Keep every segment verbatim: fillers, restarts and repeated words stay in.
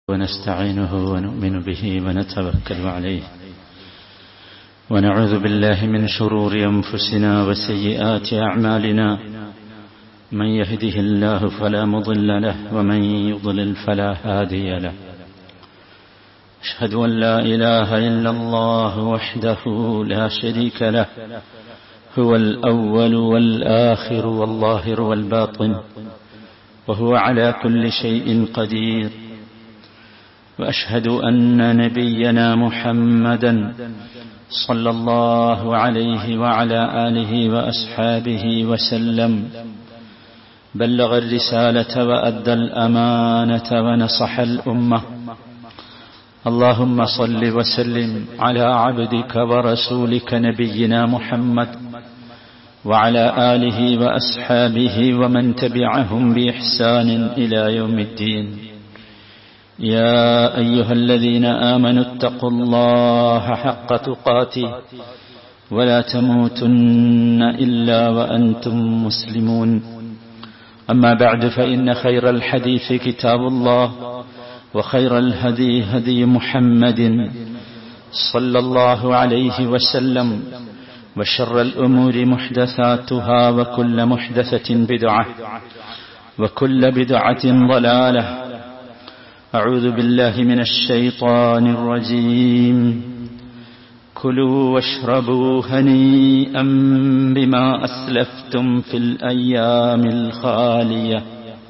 ونستعينه ونؤمن به ونتوكل عليه ونعوذ بالله من شرور أنفسنا وسيئات أعمالنا من يهده الله فلا مضل له ومن يضلل فلا هادي له أشهد أن لا إله إلا الله وحده لا شريك له هو الأول والآخر والظاهر والباطن وهو على كل شيء قدير وأشهد أن نبينا محمدا صلى الله عليه وعلى آله وأصحابه وسلم بلغ الرسالة وأدى الأمانة ونصح الأمة اللهم صل وسلم على عبدك ورسولك نبينا محمد وعلى آله وأصحابه ومن تبعهم بإحسان إلى يوم الدين يا أيها الذين آمنوا اتقوا الله حق تقاته ولا تموتن إلا وأنتم مسلمون أما بعد فإن خير الحديث كتاب الله وخير الهدي هدي محمد صلى الله عليه وسلم وشر الأمور محدثاتها وكل محدثة بدعة وكل بدعة ضلالة أعوذ بالله من الشيطان الرجيم كلوا واشربوا هنيئا بما أسلفتم في الأيام الخالية.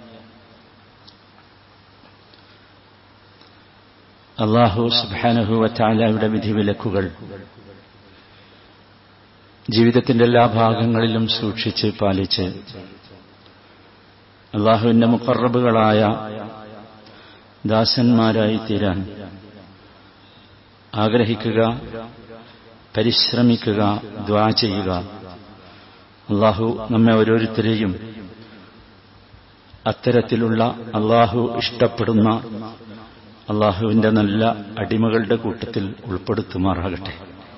അല്ലാഹു സുബ്ഹാനഹു വ തആലയുടെ വിധിവിലക്കുകൾ ജീവിതത്തിന്റെ എല്ലാ ഭാഗങ്ങളിലും സൂക്ഷിച്ച് പാലിച്ച് അല്ലാഹുവിന്റെ മുഖറബുകളായ ദാസന്മാരായി തീരാൻ ആഗ്രഹിക്കുക, പരിശ്രമിക്കുക, ദുആ ചെയ്യുക. അല്ലാഹു നമ്മെ ഓരോരുത്തരെയും അത്തരത്തിലുള്ള അല്ലാഹു ഇഷ്ടപ്പെടുന്ന അല്ലാഹുവിന്റെ നല്ല അടിമകളുടെ കൂട്ടത്തിൽ ഉൾപ്പെടുത്തുമാറാകട്ടെ.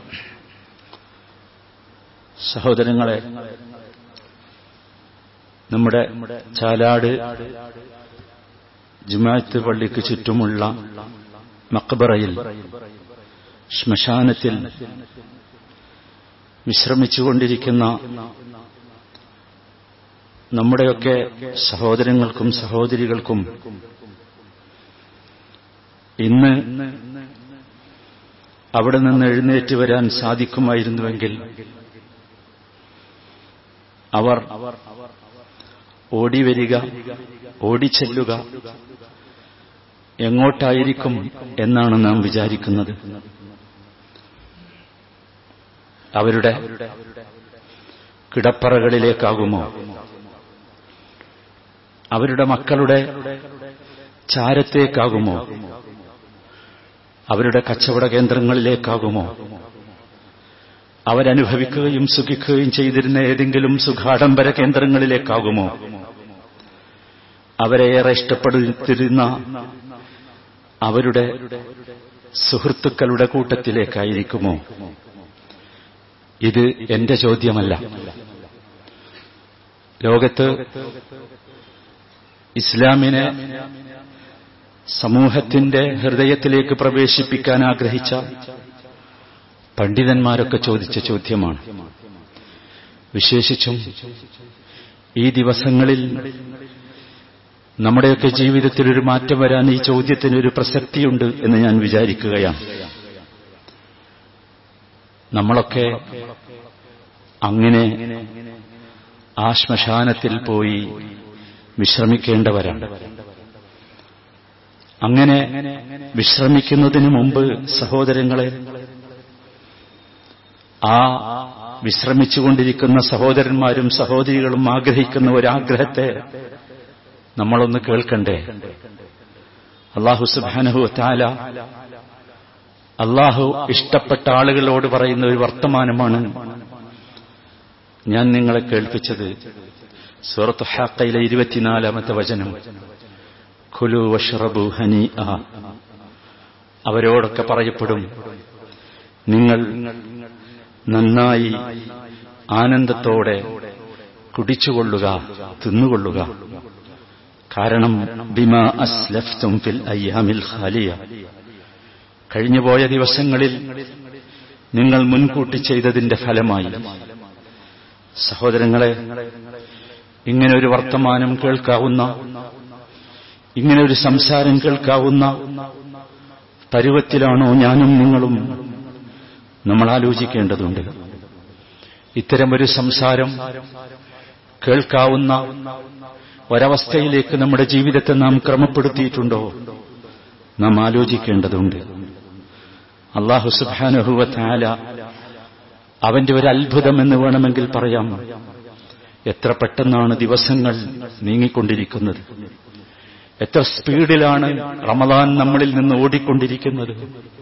സഹോദരങ്ങളെ, നമ്മുടെ ചാലാട് ജുമാഅത്ത് പള്ളിക്ക് ചുറ്റുമുള്ള മഖ്ബറയിൽ, ശ്മശാനത്തിൽ വിശ്രമിച്ചുകൊണ്ടിരിക്കുന്ന നമ്മുടെയൊക്കെ സഹോദരങ്ങൾക്കും സഹോദരികൾക്കും ഇന്ന് അവിടെ നിന്ന് എഴുന്നേറ്റ് വരാൻ സാധിക്കുമായിരുന്നുവെങ്കിൽ അവർ ഓടിവരിക, ഓടിച്ചെല്ലുക എങ്ങോട്ടായിരിക്കും എന്നാണ് നാം വിചാരിക്കുന്നത്. അവരുടെ കിടപ്പറകളിലേക്കാകുമോ, അവരുടെ മക്കളുടെ ചാരത്തേക്കാകുമോ, അവരുടെ കച്ചവട കേന്ദ്രങ്ങളിലേക്കാകുമോ, അവരനുഭവിക്കുകയും സുഖിക്കുകയും ചെയ്തിരുന്ന ഏതെങ്കിലും സുഖാഡംബര കേന്ദ്രങ്ങളിലേക്കാകുമോ, അവരെ ഏറെ ഇഷ്ടപ്പെടുത്തിരുന്ന അവരുടെ സുഹൃത്തുക്കളുടെ കൂട്ടത്തിലേക്കായിരിക്കുമോ? ഇത് എന്റെ ചോദ്യമല്ല. ലോകത്ത് ഇസ്ലാമിനെ സമൂഹത്തിന്റെ ഹൃദയത്തിലേക്ക് പ്രവേശിപ്പിക്കാൻ ആഗ്രഹിച്ച പണ്ഡിതന്മാരൊക്കെ ചോദിച്ച ചോദ്യമാണ്. വിശേഷിച്ചും ഈ ദിവസങ്ങളിൽ നമ്മുടെയൊക്കെ ജീവിതത്തിൽ ഒരു മാറ്റം വരാൻ ഈ ചോദ്യത്തിനൊരു പ്രസക്തിയുണ്ട് എന്ന് ഞാൻ വിചാരിക്കുകയാണ്. നമ്മളൊക്കെ അങ്ങനെ ആ ശ്മശാനത്തിൽ പോയി വിശ്രമിക്കേണ്ടവരാണ്. അങ്ങനെ വിശ്രമിക്കുന്നതിന് മുമ്പ് സഹോദരങ്ങളെ, ആ വിശ്രമിച്ചുകൊണ്ടിരിക്കുന്ന സഹോദരന്മാരും സഹോദരികളും ആഗ്രഹിക്കുന്ന ഒരാഗ്രഹത്തെ നമ്മളൊന്ന് കേൾക്കണ്ടേ? അല്ലാഹു സുബ്ഹാനഹു വ തആല അല്ലാഹു ഇഷ്ടപ്പെട്ട ആളുകളോട് പറയുന്ന ഒരു വർത്തമാനമാണ് ഞാൻ നിങ്ങളെ കേൾപ്പിച്ചത്. സൂറത്ത് ഹാഖയിലെ ഇരുപത്തിനാലാമത്തെ വചനം, കുലു വഷ്റബു ഹനീഅ. അവരോടൊക്കെ പറയപ്പെടും, നിങ്ങൾ നന്നായി ആനന്ദത്തോടെ കുടിച്ചുകൊള്ളുക, തിന്നുകൊള്ളുക. കാരണം ബിമാ അസ്ലഫ്തും ഫിൽ അയ്യാമിൽ ഖാലിയ, കഴിഞ്ഞുപോയ ദിവസങ്ങളിൽ നിങ്ങൾ മുൻകൂട്ടി ചെയ്തതിന്റെ ഫലമായി. സഹോദരങ്ങളെ, ഇങ്ങനെ ഒരു വർത്തമാനം കേൾക്കാവുന്ന, ഇങ്ങനെ ഒരു സംസാരം കേൾക്കാവുന്ന പരുവത്തിലാണോ ഞാനും നിങ്ങളും? നമ്മൾ ആലോചിക്കേണ്ടതുണ്ട്. ഇത്തരമൊരു സംസാരം കേൾക്കാവുന്ന ഒരവസ്ഥയിലേക്ക് നമ്മുടെ ജീവിതത്തെ നാം ക്രമപ്പെടുത്തിയിട്ടുണ്ടോ? നാം ആലോചിക്കേണ്ടതുണ്ട്. അല്ലാഹു സുബ്ഹാനഹു വ തആല അവന്റെ ഒരു അത്ഭുതമെന്ന് വേണമെങ്കിൽ പറയാം. എത്ര പെട്ടെന്നാണ് ദിവസങ്ങൾ നീങ്ങിക്കൊണ്ടിരിക്കുന്നത്, എത്ര സ്പീഡിലാണ് റമദാൻ നമ്മളിൽ നിന്ന് ഓടിക്കൊണ്ടിരിക്കുന്നത്.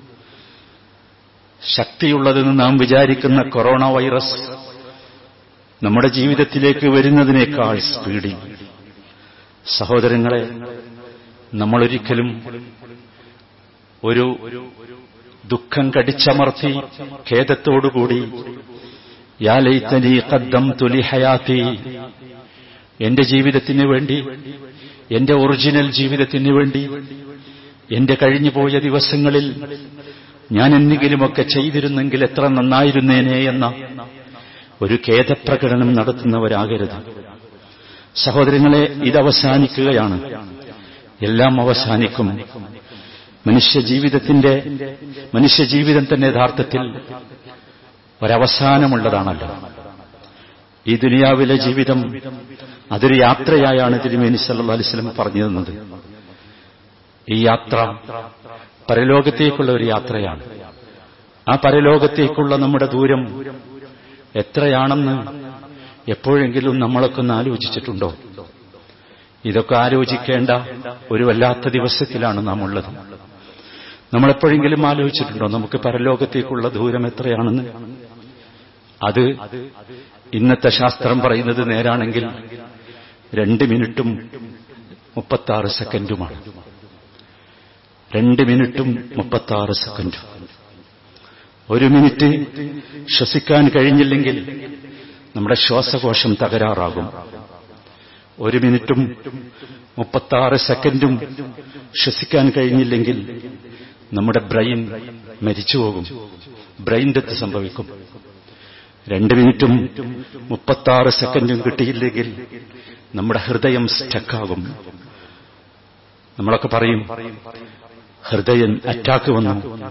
ശക്തിയുള്ളതെന്ന് നാം വിചാരിക്കുന്ന കൊറോണ വൈറസ് നമ്മുടെ ജീവിതത്തിലേക്ക് വരുന്നതിനേക്കാൾ സ്പീഡിൽ. സഹോദരങ്ങളെ, നമ്മളൊരിക്കലും ഒരു ദുഃഖം കടിച്ചമർത്തി ഖേദത്തോടുകൂടി യാ ലൈതനി ഖദ്ദംതു ലി ഹയാതി, എന്റെ ജീവിതത്തിന് വേണ്ടി, എന്റെ ഒറിജിനൽ ജീവിതത്തിന് വേണ്ടി, എന്റെ കഴിഞ്ഞുപോയ ദിവസങ്ങളിൽ ഞാൻ എന്തെങ്കിലുമൊക്കെ ചെയ്തിരുന്നെങ്കിൽ എത്ര നന്നായിരുന്നേനെ എന്ന ഒരു ഖേദപ്രകടനം നടത്തുന്നവരാകരുത്. സഹോദരങ്ങളെ, ഇതവസാനിക്കുകയാണ്. എല്ലാം അവസാനിക്കും. മനുഷ്യജീവിതത്തിന്റെ മനുഷ്യജീവിതം തന്നെ യഥാർത്ഥത്തിൽ ഒരവസാനമുള്ളതാണല്ലോ. ഈ ദുനിയാവിലെ ജീവിതം അതൊരു യാത്രയായാണ് തിരുമേനി സല്ലല്ലാഹു അലൈഹി വസല്ലം പറഞ്ഞു തന്നത്. ഈ യാത്ര പരലോകത്തേക്കുള്ള ഒരു യാത്രയാണ്. ആ പരലോകത്തേക്കുള്ള നമ്മുടെ ദൂരം എത്രയാണെന്ന് എപ്പോഴെങ്കിലും നമ്മളൊക്കെ ഒന്ന് ആലോചിച്ചിട്ടുണ്ടോ? ഇതൊക്കെ ആലോചിക്കേണ്ട ഒരു വല്ലാത്ത ദിവസത്തിലാണ് നാം ഉള്ളത്. നമ്മളെപ്പോഴെങ്കിലും ആലോചിച്ചിട്ടുണ്ടോ നമുക്ക് പരലോകത്തേക്കുള്ള ദൂരം എത്രയാണെന്ന്? അത് ഇന്നത്തെ ശാസ്ത്രം പറയുന്നത് നേരാണെങ്കിൽ രണ്ട് മിനിറ്റും മുപ്പത്താറ് സെക്കൻഡുമാണ്. രണ്ട് മിനിറ്റും മുപ്പത്താറ് സെക്കൻഡും. ഒരു മിനിറ്റ് ശ്വസിക്കാൻ കഴിഞ്ഞില്ലെങ്കിൽ നമ്മുടെ ശ്വാസകോശം തകരാറാകും. ഒരു മിനിറ്റും മുപ്പത്താറ് സെക്കൻഡും ശ്വസിക്കാൻ കഴിഞ്ഞില്ലെങ്കിൽ നമ്മുടെ ബ്രെയിൻ മരിച്ചുപോകും, ബ്രെയിൻ ഡെത്ത് സംഭവിക്കും. രണ്ട് മിനിറ്റും മുപ്പത്താറ് സെക്കൻഡും കിട്ടിയില്ലെങ്കിൽ നമ്മുടെ ഹൃദയം സ്റ്റക്കാകും. നമ്മളൊക്കെ പറയും ഹൃദയം അറ്റാക്ക് വന്നു.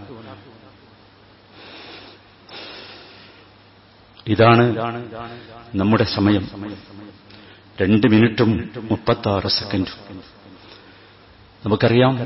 ഇതാണ് നമ്മുടെ സമയം. രണ്ട് മിനിറ്റും മുപ്പത്താറ് സെക്കൻഡും. നമുക്കറിയാം,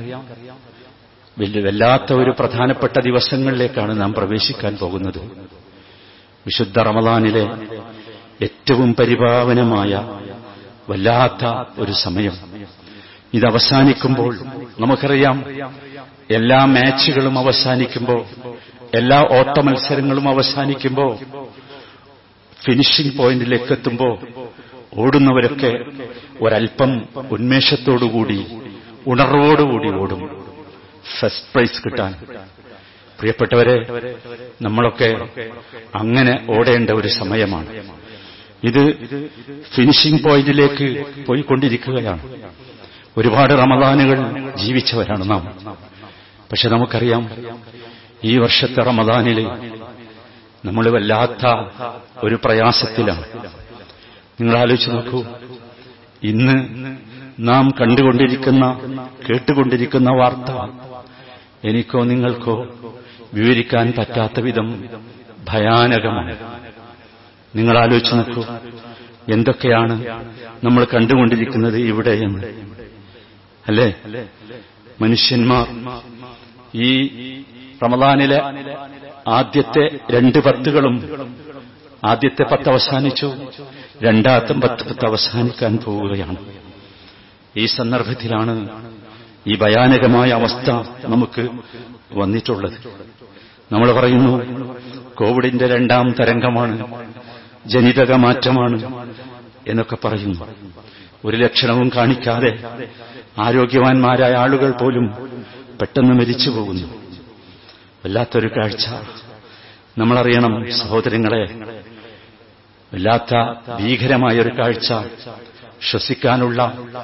വലിയ വല്ലാത്ത ഒരു പ്രധാനപ്പെട്ട ദിവസങ്ങളിലേക്കാണ് നാം പ്രവേശിക്കാൻ പോകുന്നത്. വിശുദ്ധ റമദാനിലെ ഏറ്റവും പരിപാവനമായ വല്ലാത്ത ഒരു സമയം. ഇത് അവസാനിക്കുമ്പോൾ നമുക്കറിയാം, എല്ലാ മാച്ചുകളും അവസാനിക്കുമ്പോൾ, എല്ലാ ഓട്ട മത്സരങ്ങളും അവസാനിക്കുമ്പോൾ, ഫിനിഷിംഗ് പോയിന്റിലേക്ക് എത്തുമ്പോൾ ഓടുന്നവരൊക്കെ ഒരൽപ്പം ഉന്മേഷത്തോടുകൂടി, ഉണർവോടുകൂടി ഓടും ഫസ്റ്റ് പ്രൈസ് കിട്ടാൻ. പ്രിയപ്പെട്ടവരെ, നമ്മളൊക്കെ അങ്ങനെ ഓടേണ്ട ഒരു സമയമാണ്. ഇത് ഫിനിഷിംഗ് പോയിന്റിലേക്ക് പോയിക്കൊണ്ടിരിക്കുകയാണ്. ഒരുപാട് റമദാനുകൾ ജീവിച്ചവരാണ് നാം. പക്ഷെ നമുക്കറിയാം, ഈ വർഷത്തെ റമദാനിൽ നമ്മൾ വല്ലാത്ത ഒരു പ്രയാസത്തിലാണ്. നിങ്ങൾ ആലോചിച്ച് നോക്കൂ, ഇന്ന് നാം കണ്ടുകൊണ്ടിരിക്കുന്ന, കേട്ടുകൊണ്ടിരിക്കുന്ന വാർത്ത എനിക്കോ നിങ്ങൾക്കോ വിവരിക്കാൻ പറ്റാത്ത വിധം ഭയാനകമാണ്. നിങ്ങൾ ആലോചിച്ച് നോക്കൂ, എന്തൊക്കെയാണ് നമ്മൾ കണ്ടുകൊണ്ടിരിക്കുന്നത് ഇവിടെ എന്ന്. അല്ലേ? മനുഷ്യന്മാർ ഈ റമദാനിലെ ആദ്യത്തെ രണ്ട് പത്തുകളും, ആദ്യത്തെ പത്ത് അവസാനിച്ചു, രണ്ടാമത്തെ പത്ത് പത്ത് അവസാനിക്കാൻ പോവുകയാണ്. ഈ സന്ദർഭത്തിലാണ് ഈ ഭയാനകമായ അവസ്ഥ നമുക്ക് വന്നിട്ടുള്ളത്. നമ്മൾ പറയുന്നു കോവിഡിന്റെ രണ്ടാം തരംഗമാണ്, ജനിതക മാറ്റമാണ് എന്നൊക്കെ പറയുന്നു. ഒരു ലക്ഷണവും കാണിക്കാതെ ആരോഗ്യവാന്മാരായ ആളുകൾ പോലും പെട്ടെന്ന് മരിച്ചു പോകുന്നു. വല്ലാത്തൊരു കാഴ്ച. നമ്മളറിയണം സഹോദരങ്ങളെ, വല്ലാത്ത ഭീകരമായൊരു കാഴ്ച. ശ്വസിക്കാനുള്ള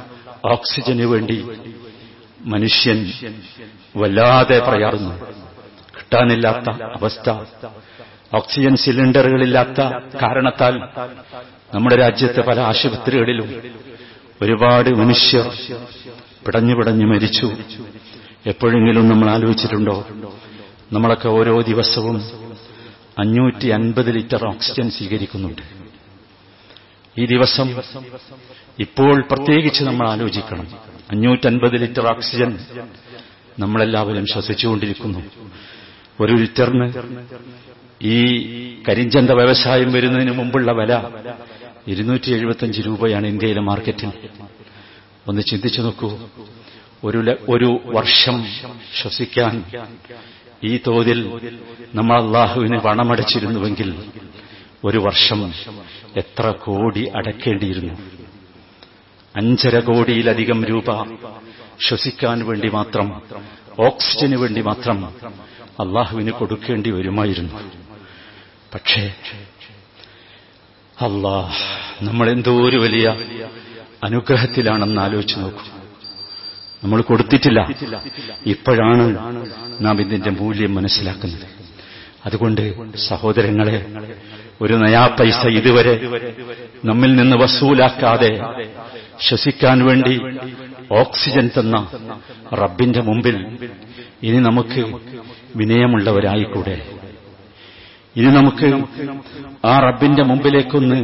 ഓക്സിജന് വേണ്ടി മനുഷ്യൻ വല്ലാതെ പ്രയാറുന്നു. കിട്ടാനില്ലാത്ത അവസ്ഥ, ഓക്സിജൻ സിലിണ്ടറുകളില്ലാത്ത കാരണത്താൽ നമ്മുടെ രാജ്യത്തെ പല ആശുപത്രികളിലും ഒരുപാട് മനുഷ്യർ പിടഞ്ഞു പിടഞ്ഞു മരിച്ചു. എപ്പോഴെങ്കിലും നമ്മൾ ആലോചിച്ചിട്ടുണ്ടോ? നമ്മളൊക്കെ ഓരോ ദിവസവും അഞ്ഞൂറ്റി അൻപത് ലിറ്റർ ഓക്സിജൻ സ്വീകരിക്കുന്നുണ്ട്. ഈ ദിവസം ഇപ്പോൾ പ്രത്യേകിച്ച് നമ്മൾ ആലോചിക്കണം. അഞ്ഞൂറ്റൻപത് ലിറ്റർ ഓക്സിജൻ നമ്മളെല്ലാവരും ശ്വസിച്ചുകൊണ്ടിരിക്കുന്നു. ഒരു ലിറ്ററിന് ഈ കരിഞ്ചന്ത വ്യവസായം വരുന്നതിന് മുമ്പുള്ള വില ഇരുന്നൂറ്റി എഴുപത്തിയഞ്ച് രൂപയാണ് ഇന്ത്യയിലെ മാർക്കറ്റിൽ. ഒന്ന് ചിന്തിച്ചു നോക്കൂ. ഒരു ഒരു വർഷം ശ്വസിക്കാൻ ഈ തോതിൽ നമ്മൾ അല്ലാഹുവിന് പണമടച്ചിരുന്നുവെങ്കിൽ ഒരു വർഷം എത്ര കോടി അടക്കേണ്ടിയിരുന്നു? അഞ്ചര കോടിയിലധികം രൂപ ശ്വസിക്കാൻ വേണ്ടി മാത്രം, ഓക്സിജന് വേണ്ടി മാത്രം അല്ലാഹുവിന് കൊടുക്കേണ്ടി വരുമായിരുന്നു. പക്ഷേ അല്ലാഹ് നമ്മളെന്തോ ഒരു വലിയ അനുഗ്രഹത്തിലാണെന്ന് ആലോചിച്ച് നോക്കൂ. നമ്മൾ കൊടുത്തിട്ടില്ല. ഇപ്പോഴാണ് നാം ഇതിന്റെ മൂല്യം മനസ്സിലാക്കുന്നത്. അതുകൊണ്ട് സഹോദരങ്ങളെ, ഒരു നയാ പൈസ ഇതുവരെ നമ്മിൽ നിന്ന് വസൂലാക്കാതെ ശ്വസിക്കാൻ വേണ്ടി ഓക്സിജൻ തന്ന റബ്ബിന്റെ മുമ്പിൽ ഇനി നമുക്ക് വിനയമുള്ളവരായിക്കൂടെ? ഇനി നമുക്ക് ആ റബ്ബിന്റെ മുമ്പിലേക്കൊന്ന്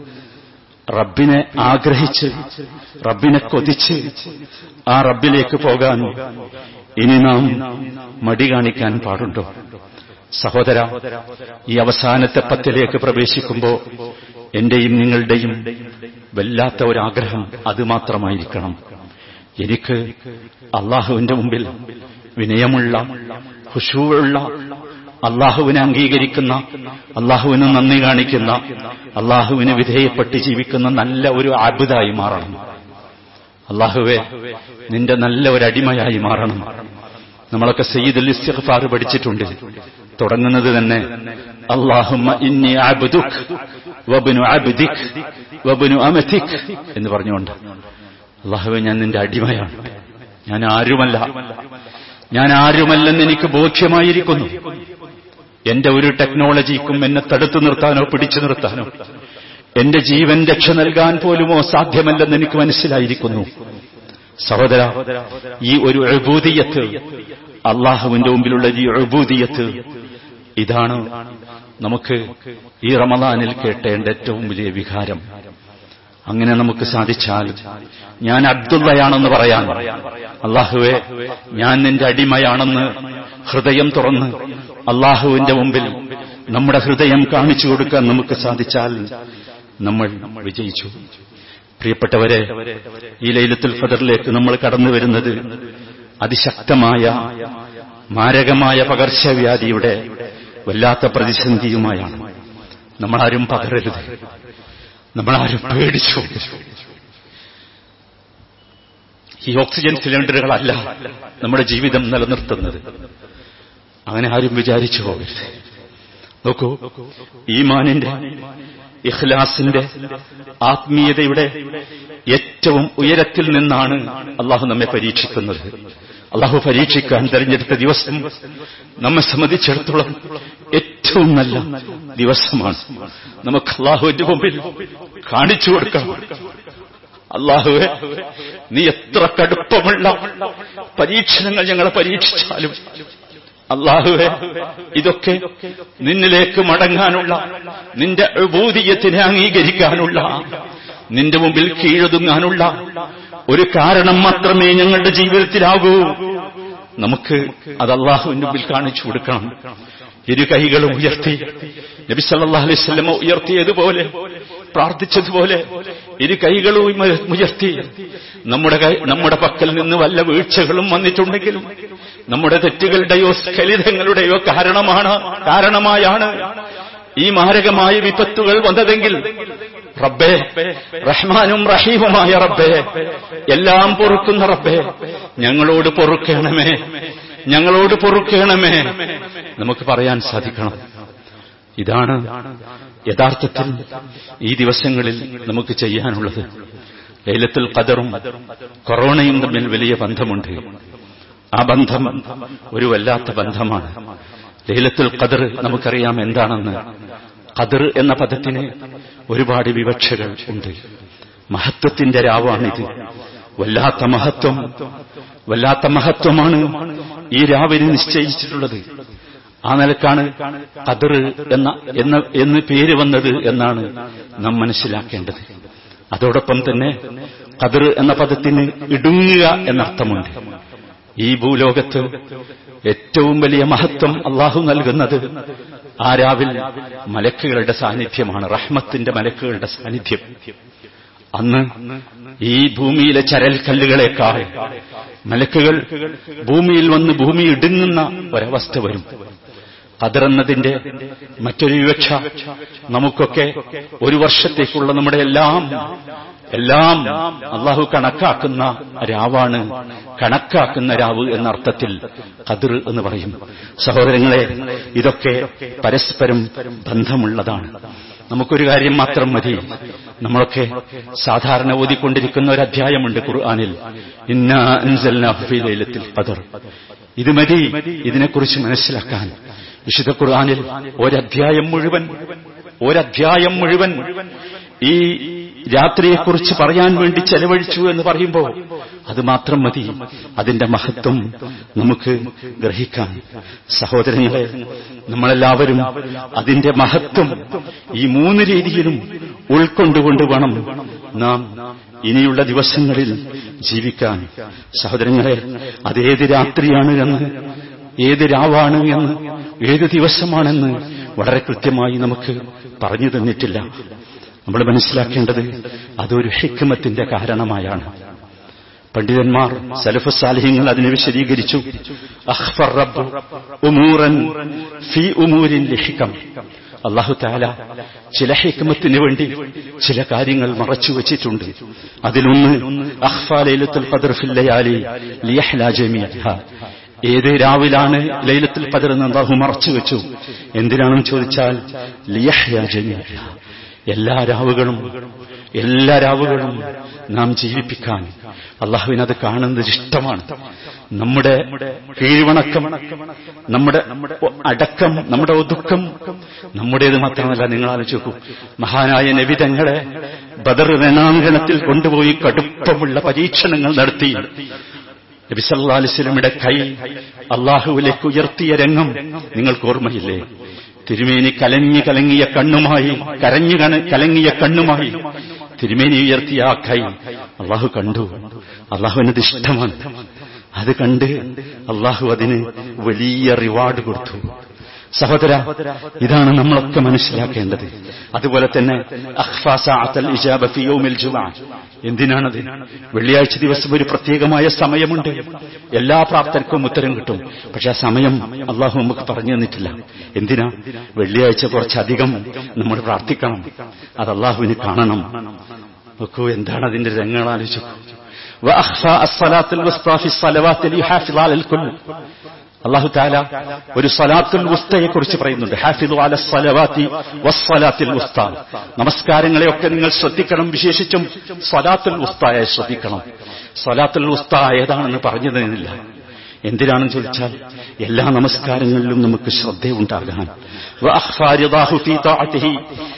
റബ്ബിനെ ആഗ്രഹിച്ച്, റബ്ബിനെ കൊതിച്ച് ആ റബ്ബിലേക്ക് പോകാൻ ഇനി നാം മടി കാണിക്കാൻ പാടുണ്ടോ? സഹോദര, ഈ അവസാനത്തെ പത്തിലേക്ക് പ്രവേശിക്കുമ്പോൾ എന്റെയും നിങ്ങളുടെയും വല്ലാത്ത ഒരാഗ്രഹം അതുമാത്രമായിരിക്കണം. എനിക്ക് അള്ളാഹുവിന്റെ മുമ്പിൽ വിനയമുള്ള, ഖുശൂഉള്ള, അള്ളാഹുവിനെ അംഗീകരിക്കുന്ന, അള്ളാഹുവിന് നന്ദി കാണിക്കുന്ന, അള്ളാഹുവിന് വിധേയപ്പെട്ട് ജീവിക്കുന്ന നല്ല ഒരു അബ്ദായി മാറണം. അള്ളാഹുവേ, നിന്റെ നല്ല ഒരു അടിമയായി മാറണം. നമ്മളൊക്കെ സയ്യിദുൽ ഇസ്തിഗ്ഫാർ പഠിച്ചിട്ടുണ്ട്. തുടങ്ങുന്നത് തന്നെ അല്ലാഹുമ്മ ഇന്നി അബ്ദുക വബ്നു അബ്ദിക വബ്നു അമതിക എന്ന് പറഞ്ഞുകൊണ്ട്. അല്ലാഹുവേ, ഞാൻ നിന്റെ അടിമയാണ്, ഞാൻ ആരുമല്ല, ഞാൻ ആരുമല്ലെന്ന് എനിക്ക് ബോധ്യമായിരിക്കുന്നു. എന്റെ ഒരു ടെക്നോളജിക്കും എന്നെ തടുത്തു നിർത്താനോ പിടിച്ചു നിർത്താനോ എന്റെ ജീവൻ രക്ഷ നൽകാൻ പോലുമോ സാധ്യമല്ലെന്ന് എനിക്ക് മനസ്സിലായിരിക്കുന്നു. സഹോദര, ഈ ഒരു ഉബൂദിയത്ത്, അള്ളാഹുവിന്റെ മുമ്പിലുള്ള ഈ ഉബൂദിയത്ത്, ഇതാണ് നമുക്ക് ഈ റമളാനിൽ കേട്ടേണ്ട ഏറ്റവും വലിയ വികാരം. അങ്ങനെ നമുക്ക് സാധിച്ചാൽ ഞാൻ അബ്ദുള്ളയാണെന്ന് പറയാൻ, അള്ളാഹുവേ ഞാൻ നിന്റെ അടിമയാണെന്ന് ഹൃദയം തുറന്ന് അള്ളാഹുവിന്റെ മുമ്പിൽ നമ്മുടെ ഹൃദയം കാണിച്ചു കൊടുക്കാൻ നമുക്ക് സാധിച്ചാൽ നമ്മൾ വിജയിച്ചു. പ്രിയപ്പെട്ടവരെ, ഈ ലൈലത്തുൽ ഖദറിലേക്ക് നമ്മൾ കടന്നു വരുന്നത് അതിശക്തമായ മാരകമായ പകർച്ചവ്യാധിയുടെ വല്ലാത്ത പ്രതിസന്ധിയുമായാണ്. നമ്മളാരും പകരരുത്, നമ്മളാരും പേടിച്ചു. ഈ ഓക്സിജൻ സിലിണ്ടറുകളല്ല നമ്മുടെ ജീവിതം നിലനിർത്തുന്നത്. അങ്ങനെ ആരും വിചാരിച്ചു പോകരുത്. നോക്കൂ, ഈമാനിന്റെ, ഇഖ്ലാസിന്റെ, ആത്മീയതയുടെ ഏറ്റവും ഉയരത്തിൽ നിന്നാണ് അള്ളാഹു നമ്മെ പരീക്ഷിക്കുന്നത്. അള്ളാഹു പരീക്ഷിക്കാൻ തെരഞ്ഞെടുത്ത ദിവസം നമ്മെ സംബന്ധിച്ചിടത്തോളം ഏറ്റവും നല്ല ദിവസമാണ്. നമുക്ക് അള്ളാഹുവിന്റെ മുമ്പിൽ കാണിച്ചു കൊടുക്കണം, അള്ളാഹുവേ, നീ എത്ര കടുപ്പമുള്ള പരീക്ഷണങ്ങൾ ഞങ്ങളെ പരീക്ഷിച്ചാലും അള്ളാഹുവേ, ഇതൊക്കെ നിന്നിലേക്ക് മടങ്ങാനുള്ള, നിന്റെ ഉബൂദിയത്തിനെ അംഗീകരിക്കാനുള്ള, നിന്റെ മുമ്പിൽ കീഴൊതുങ്ങാനുള്ള ഒരു കാരണം മാത്രമേ ഞങ്ങളുടെ ജീവിതത്തിലാകൂ. നമുക്ക് അത് അള്ളാഹുവിന്റെ മുമ്പിൽ കാണിച്ചു കൊടുക്കണം. ഇരു കൈകളും ഉയർത്തി നബി സല്ലല്ലാഹു അലൈഹി വസല്ലം ഉയർത്തിയതുപോലെ, പ്രാർത്ഥിച്ചതുപോലെ ഇരു കൈകളും ഉയർത്തി നമ്മുടെ നമ്മുടെ പക്കൽ നിന്ന് വല്ല വീഴ്ചകളും വന്നിട്ടുണ്ടെങ്കിലും, നമ്മുടെ തെറ്റുകളുടെയോ സ്ഖലിതങ്ങളുടെയോ കാരണമാണ് കാരണമായാണ് ഈ മാരകമായ വിപത്തുകൾ വന്നതെങ്കിൽ, റബ്ബേ, റഹ്മാനും റഹീമുമായ റബ്ബേ, എല്ലാം പൊറുക്കുന്ന റബ്ബേ, ഞങ്ങളോട് പൊറുക്കണമേ, ഞങ്ങളോട് പൊറുക്കണമേ നമുക്ക് പറയാൻ സാധിക്കണം. ഇതാണ് യഥാർത്ഥത്തിൽ ഈ ദിവസങ്ങളിൽ നമുക്ക് ചെയ്യാനുള്ളത്. ലൈലത്തുൽ ഖദറും കൊറോണയും തമ്മിൽ വലിയ ബന്ധമുണ്ട്. ആ ബന്ധം ഒരു വല്ലാത്ത ബന്ധമാണ്. ലൈലത്തുൽ ഖദർ നമുക്കറിയാം എന്താണെന്ന്. ഖദർ എന്ന പദത്തിന് ഒരുപാട് വിവക്ഷകൾ ഉണ്ട്. മഹത്വത്തിന്റെ രാവാണിത്. വല്ലാത്ത മഹത്വം വല്ലാത്ത മഹത്വമാണ് ഈ രാവിനെ നിശ്ചയിച്ചിട്ടുള്ളത്. ആ നിലക്കാണ് ഖദർ എന്ന എന്ന എന്ന് പേര് വന്നത് എന്നാണ് നാം മനസ്സിലാക്കേണ്ടത്. അതോടൊപ്പം തന്നെ ഖദർ എന്ന പദത്തിന് ഇടുങ്ങുക എന്നർത്ഥമുണ്ട്. ഈ ഭൂലോകത്ത് ഏറ്റവും വലിയ മഹത്വം അള്ളാഹു നൽകുന്നത് ആ രാവിൽ മലക്കുകളുടെ സാന്നിധ്യമാണ്, റഹ്മത്തിന്റെ മലക്കുകളുടെ സാന്നിധ്യം. അന്ന് ഈ ഭൂമിയിലെ ചരൽക്കല്ലുകളെക്കാൾ മലക്കുകൾ ഭൂമിയിൽ വന്ന് ഭൂമി ഇടുങ്ങുന്ന ഒരവസ്ഥ വരും. ഖദർ എന്നതിന്റെ മറ്റൊരു വിവക്ഷ നമുക്കൊക്കെ ഒരു വർഷത്തേക്കുള്ള നമ്മുടെ എല്ലാം എല്ലാം അള്ളാഹു കണക്കാക്കുന്ന രാവാണ്, കണക്കാക്കുന്ന രാവ് എന്ന അർത്ഥത്തിൽ ഖദർ എന്ന് പറയും. സഹോദരങ്ങളെ, ഇതൊക്കെ പരസ്പരം ബന്ധമുള്ളതാണ്. നമുക്കൊരു കാര്യം മാത്രം മതി. നമ്മളൊക്കെ സാധാരണ ഓതിക്കൊണ്ടിരിക്കുന്ന ഒരു അധ്യായമുണ്ട് ഖുർആനിൽ, ഇന്നാ അൻസൽനാഹു ഫീ ലൈലത്തുൽ ഖദർ. ഇത് മതി ഇതിനെക്കുറിച്ച് മനസ്സിലാക്കാൻ. വിശുദ്ധ ഖുർആനിൽ ഒരധ്യായം മുഴുവൻ ഒരധ്യായം മുഴുവൻ ഈ രാത്രിയെക്കുറിച്ച് പറയാൻ വേണ്ടി ചെലവഴിച്ചു എന്ന് പറയുമ്പോൾ അത് മാത്രം മതി അതിന്റെ മഹത്വം നമുക്ക് ഗ്രഹിക്കാൻ. സഹോദരങ്ങളെ, നമ്മളെല്ലാവരും അതിന്റെ മഹത്വം ഈ മൂന്ന് രീതിയിലും ഉൾക്കൊണ്ടുകൊണ്ട് വേണം നാം ഇനിയുള്ള ദിവസങ്ങളിൽ ജീവിക്കാൻ. സഹോദരങ്ങളെ, അതേത് രാത്രിയാണ് എന്ന്, ഏത് രാവാണ് എന്ന്, ഏത് ദിവസമാണെന്ന് വളരെ കൃത്യമായി നമുക്ക് പറഞ്ഞു തന്നിട്ടില്ല. നമ്മൾ മനസ്സിലാക്കേണ്ടത് അതൊരു ഹിക്മത്തിന്റെ കാരണമായാണ്. പണ്ഡിതന്മാർ സലഫ് സാലിഹ്യങ്ങൾ അതിനെ വിശദീകരിച്ചു. അഖ്ഫർ റബ്ബു ഉമൂറൻ ഫീ ഉമൂരിൻ ലിഹികം. അല്ലാഹു തആല ചില ഹിക്മത്തിന് വേണ്ടി ചില കാര്യങ്ങൾ മറച്ചു വച്ചിട്ടുണ്ട്. അതിലൊന്ന് അഖ്ഫാ ലൈലത്തുൽ ഖദ്ർ ഫിൽ ലയാലി ലിയഹ്ലാ ജമീഅഹാ. ഏത് രാവിലാണ് ലൈലത്തുൽ ഖദ്ർ എന്ന് അല്ലാഹു മറച്ചു വെച്ചു. എന്തിനാണെന്ന് ചോദിച്ചാൽ ലിയഹ്യാ ജമീഅഹാ, എല്ലാ രാവുകളും എല്ലാ രാവുകളും നാം ജീവിപ്പിക്കാൻ അള്ളാഹുവിനത് കാണുന്നത് ഇഷ്ടമാണ്. നമ്മുടെ കീഴ്വണക്കം, നമ്മുടെ അടക്കം, നമ്മുടെ ഒതുക്കം നമ്മുടേത് മാത്രമല്ല. നിങ്ങൾ ആലോചിക്കൂ, മഹാനായ നബി തങ്ങളെ ബദർ രണാങ്കണത്തിൽ കൊണ്ടുപോയി കടുപ്പമുള്ള പരീക്ഷണങ്ങൾ നടത്തി നബി സല്ലല്ലാഹു അലൈഹി വസല്ലമയുടെ കൈ അള്ളാഹുവിലേക്ക് ഉയർത്തിയ രംഗം നിങ്ങൾക്ക് ഓർമ്മയില്ലേ? തിരുമേനി കലങ്ങി കലങ്ങിയ കണ്ണുമായി കരഞ്ഞു കലങ്ങിയ കണ്ണുമായി തിരുമേനി ഉയർത്തിയ ആ കൈ അള്ളാഹു കണ്ടു. അള്ളാഹുവിനത് ഇഷ്ടമാണ്. അത് കണ്ട് അള്ളാഹു അതിന് വലിയ റിവാർഡ് കൊടുത്തു. സഹോദര, ഇതാണ് നമ്മളൊക്കെ മനസ്സിലാക്കേണ്ടത്. അതുപോലെ തന്നെ അഖ്ഫാ സഅത്തുൽ ഇജാബ ഫി യൗമിൽ ജുമുഅ. എന്തിനാണത്? വെള്ളിയാഴ്ച ദിവസം ഒരു പ്രത്യേകമായ സമയമുണ്ട്, എല്ലാ പ്രാർത്ഥനയ്ക്കും ഉത്തരം കിട്ടും. പക്ഷെ ആ സമയം അള്ളാഹു നമുക്ക് പറഞ്ഞു തന്നിട്ടില്ല. എന്തിനാ? വെള്ളിയാഴ്ച കുറച്ചധികം നമ്മൾ പ്രാർത്ഥിക്കണം, അത് അള്ളാഹുവിന് കാണണം. നോക്കൂ, എന്താണ് അതിന്റെ രംഗങ്ങൾ ആലോചിച്ചു. വഅഖ്ഫാ അസ്സലാത്തുൽ വസ്താ ഫി സ്വലവാത്തിൽ യുഹാഫിളു അലൽ കുൽ. അല്ലാഹു തആല ഒരു സ്വലാത്തുൽ വുസ്തയെ കുറിച്ച് പറയുന്നുണ്ട്. ഹാഫിളു അലസ് സ്വലവാത്തി വസ്സലാത്തിൽ വുസ്ത. നമസ്കാരങ്ങളെയൊക്കെ നിങ്ങൾ ശ്രദ്ധിക്കണം, വിശേഷിച്ചും സ്വലാത്തുൽ വുസ്തയെ ശ്രദ്ധിക്കണം. സ്വലാത്തുൽ വുസ്ത ഏതാണെന്ന് പറഞ്ഞു തരുന്നില്ല. എന്തിനാണെന്ന് ചോദിച്ചാൽ എല്ലാ നമസ്കാരങ്ങളിലും നമുക്ക് ശ്രദ്ധയുണ്ടാകാൻ. വഅഖ്ഫാ റിദാഹു ഫീ തഅതിഹി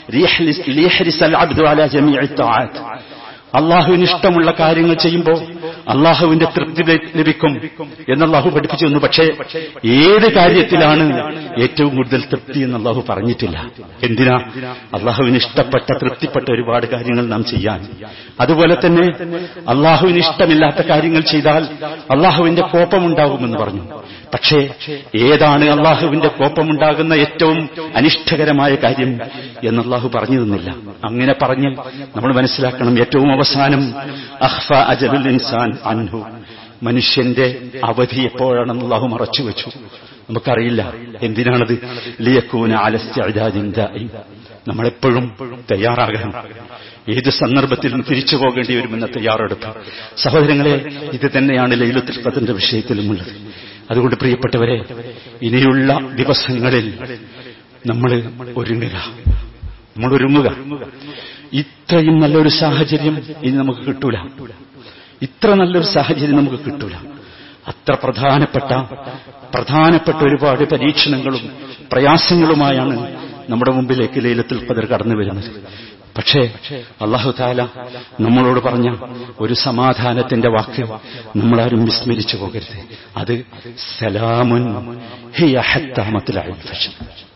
ലിയഹ്രിസൽ അബ്ദു അലാ ജമീഇ തആത്ത്. അള്ളാഹുവിന് ഇഷ്ടമുള്ള കാര്യങ്ങൾ ചെയ്യുമ്പോൾ അള്ളാഹുവിന്റെ തൃപ്തി ലഭിക്കും എന്ന് അള്ളാഹു പഠിപ്പിച്ചു തന്നു. പക്ഷേ ഏത് കാര്യത്തിലാണ് ഏറ്റവും കൂടുതൽ തൃപ്തി എന്ന് അള്ളാഹു പറഞ്ഞിട്ടില്ല. എന്തിനാ? അള്ളാഹുവിന് ഇഷ്ടപ്പെട്ട തൃപ്തിപ്പെട്ട ഒരുപാട് കാര്യങ്ങൾ നാം ചെയ്യാൻ. അതുപോലെ തന്നെ അള്ളാഹുവിന് ഇഷ്ടമില്ലാത്ത കാര്യങ്ങൾ ചെയ്താൽ അള്ളാഹുവിന്റെ കോപമുണ്ടാകുമെന്ന് പറഞ്ഞു. പക്ഷേ ഏതാണ് അള്ളാഹുവിന്റെ കോപമുണ്ടാകുന്ന ഏറ്റവും അനിഷ്ടകരമായ കാര്യം എന്ന് അള്ളാഹു പറഞ്ഞു തന്നില്ല. അങ്ങനെ പറഞ്ഞ് നമ്മൾ മനസ്സിലാക്കണം, ഏറ്റവും അവസാനം അഖ്ഫാ അജലുൽ ഇൻസാൻ അൻഹു, മനുഷ്യന്റെ അവധി എപ്പോഴാണെന്ന് അള്ളാഹു മറച്ചു വെച്ചു. നമുക്കറിയില്ല എന്തിനാണത്. ലിയകൂന അല ഇസ്തിഅദാദിൻ ദാഇം. നമ്മളെപ്പോഴും തയ്യാറാകണം. ഏത് സന്ദർഭത്തിലും തിരിച്ചു പോകേണ്ടി വരുമെന്ന തയ്യാറെടുപ്പ്. സഹോദരങ്ങളെ, ഇത് തന്നെയാണ് ലൈലത്തുൽ ഖദ്റിന്റെ വിഷയത്തിലുമുള്ളത്. അതുകൊണ്ട് പ്രിയപ്പെട്ടവരെ, ഇനിയുള്ള ദിവസങ്ങളിൽ നമ്മൾ ഒരുങ്ങുക നമ്മൾ ഒരുങ്ങുക ഇത്രയും നല്ലൊരു സാഹചര്യം ഇനി നമുക്ക് കിട്ടൂല. ഇത്ര നല്ലൊരു സാഹചര്യം നമുക്ക് കിട്ടൂല. അത്ര പ്രധാനപ്പെട്ട പ്രധാനപ്പെട്ട ഒരുപാട് പരീക്ഷണങ്ങളും പ്രയാസങ്ങളുമായാണ് നമ്മുടെ മുമ്പിലേക്ക് ലൈലത്തുൽ ഖദർ കടന്നു വരുന്നത്. പക്ഷേ അല്ലാഹു തആല നമ്മളോട് പറഞ്ഞ ഒരു സമാധാനത്തിന്റെ വാക്ക് നമ്മളാരും വിസ്മരിച്ചു പോകരുത്. അത് സലാമുൻ ഹിയ ഹത്താ മത്ലഉൽ ഫജ്ർ.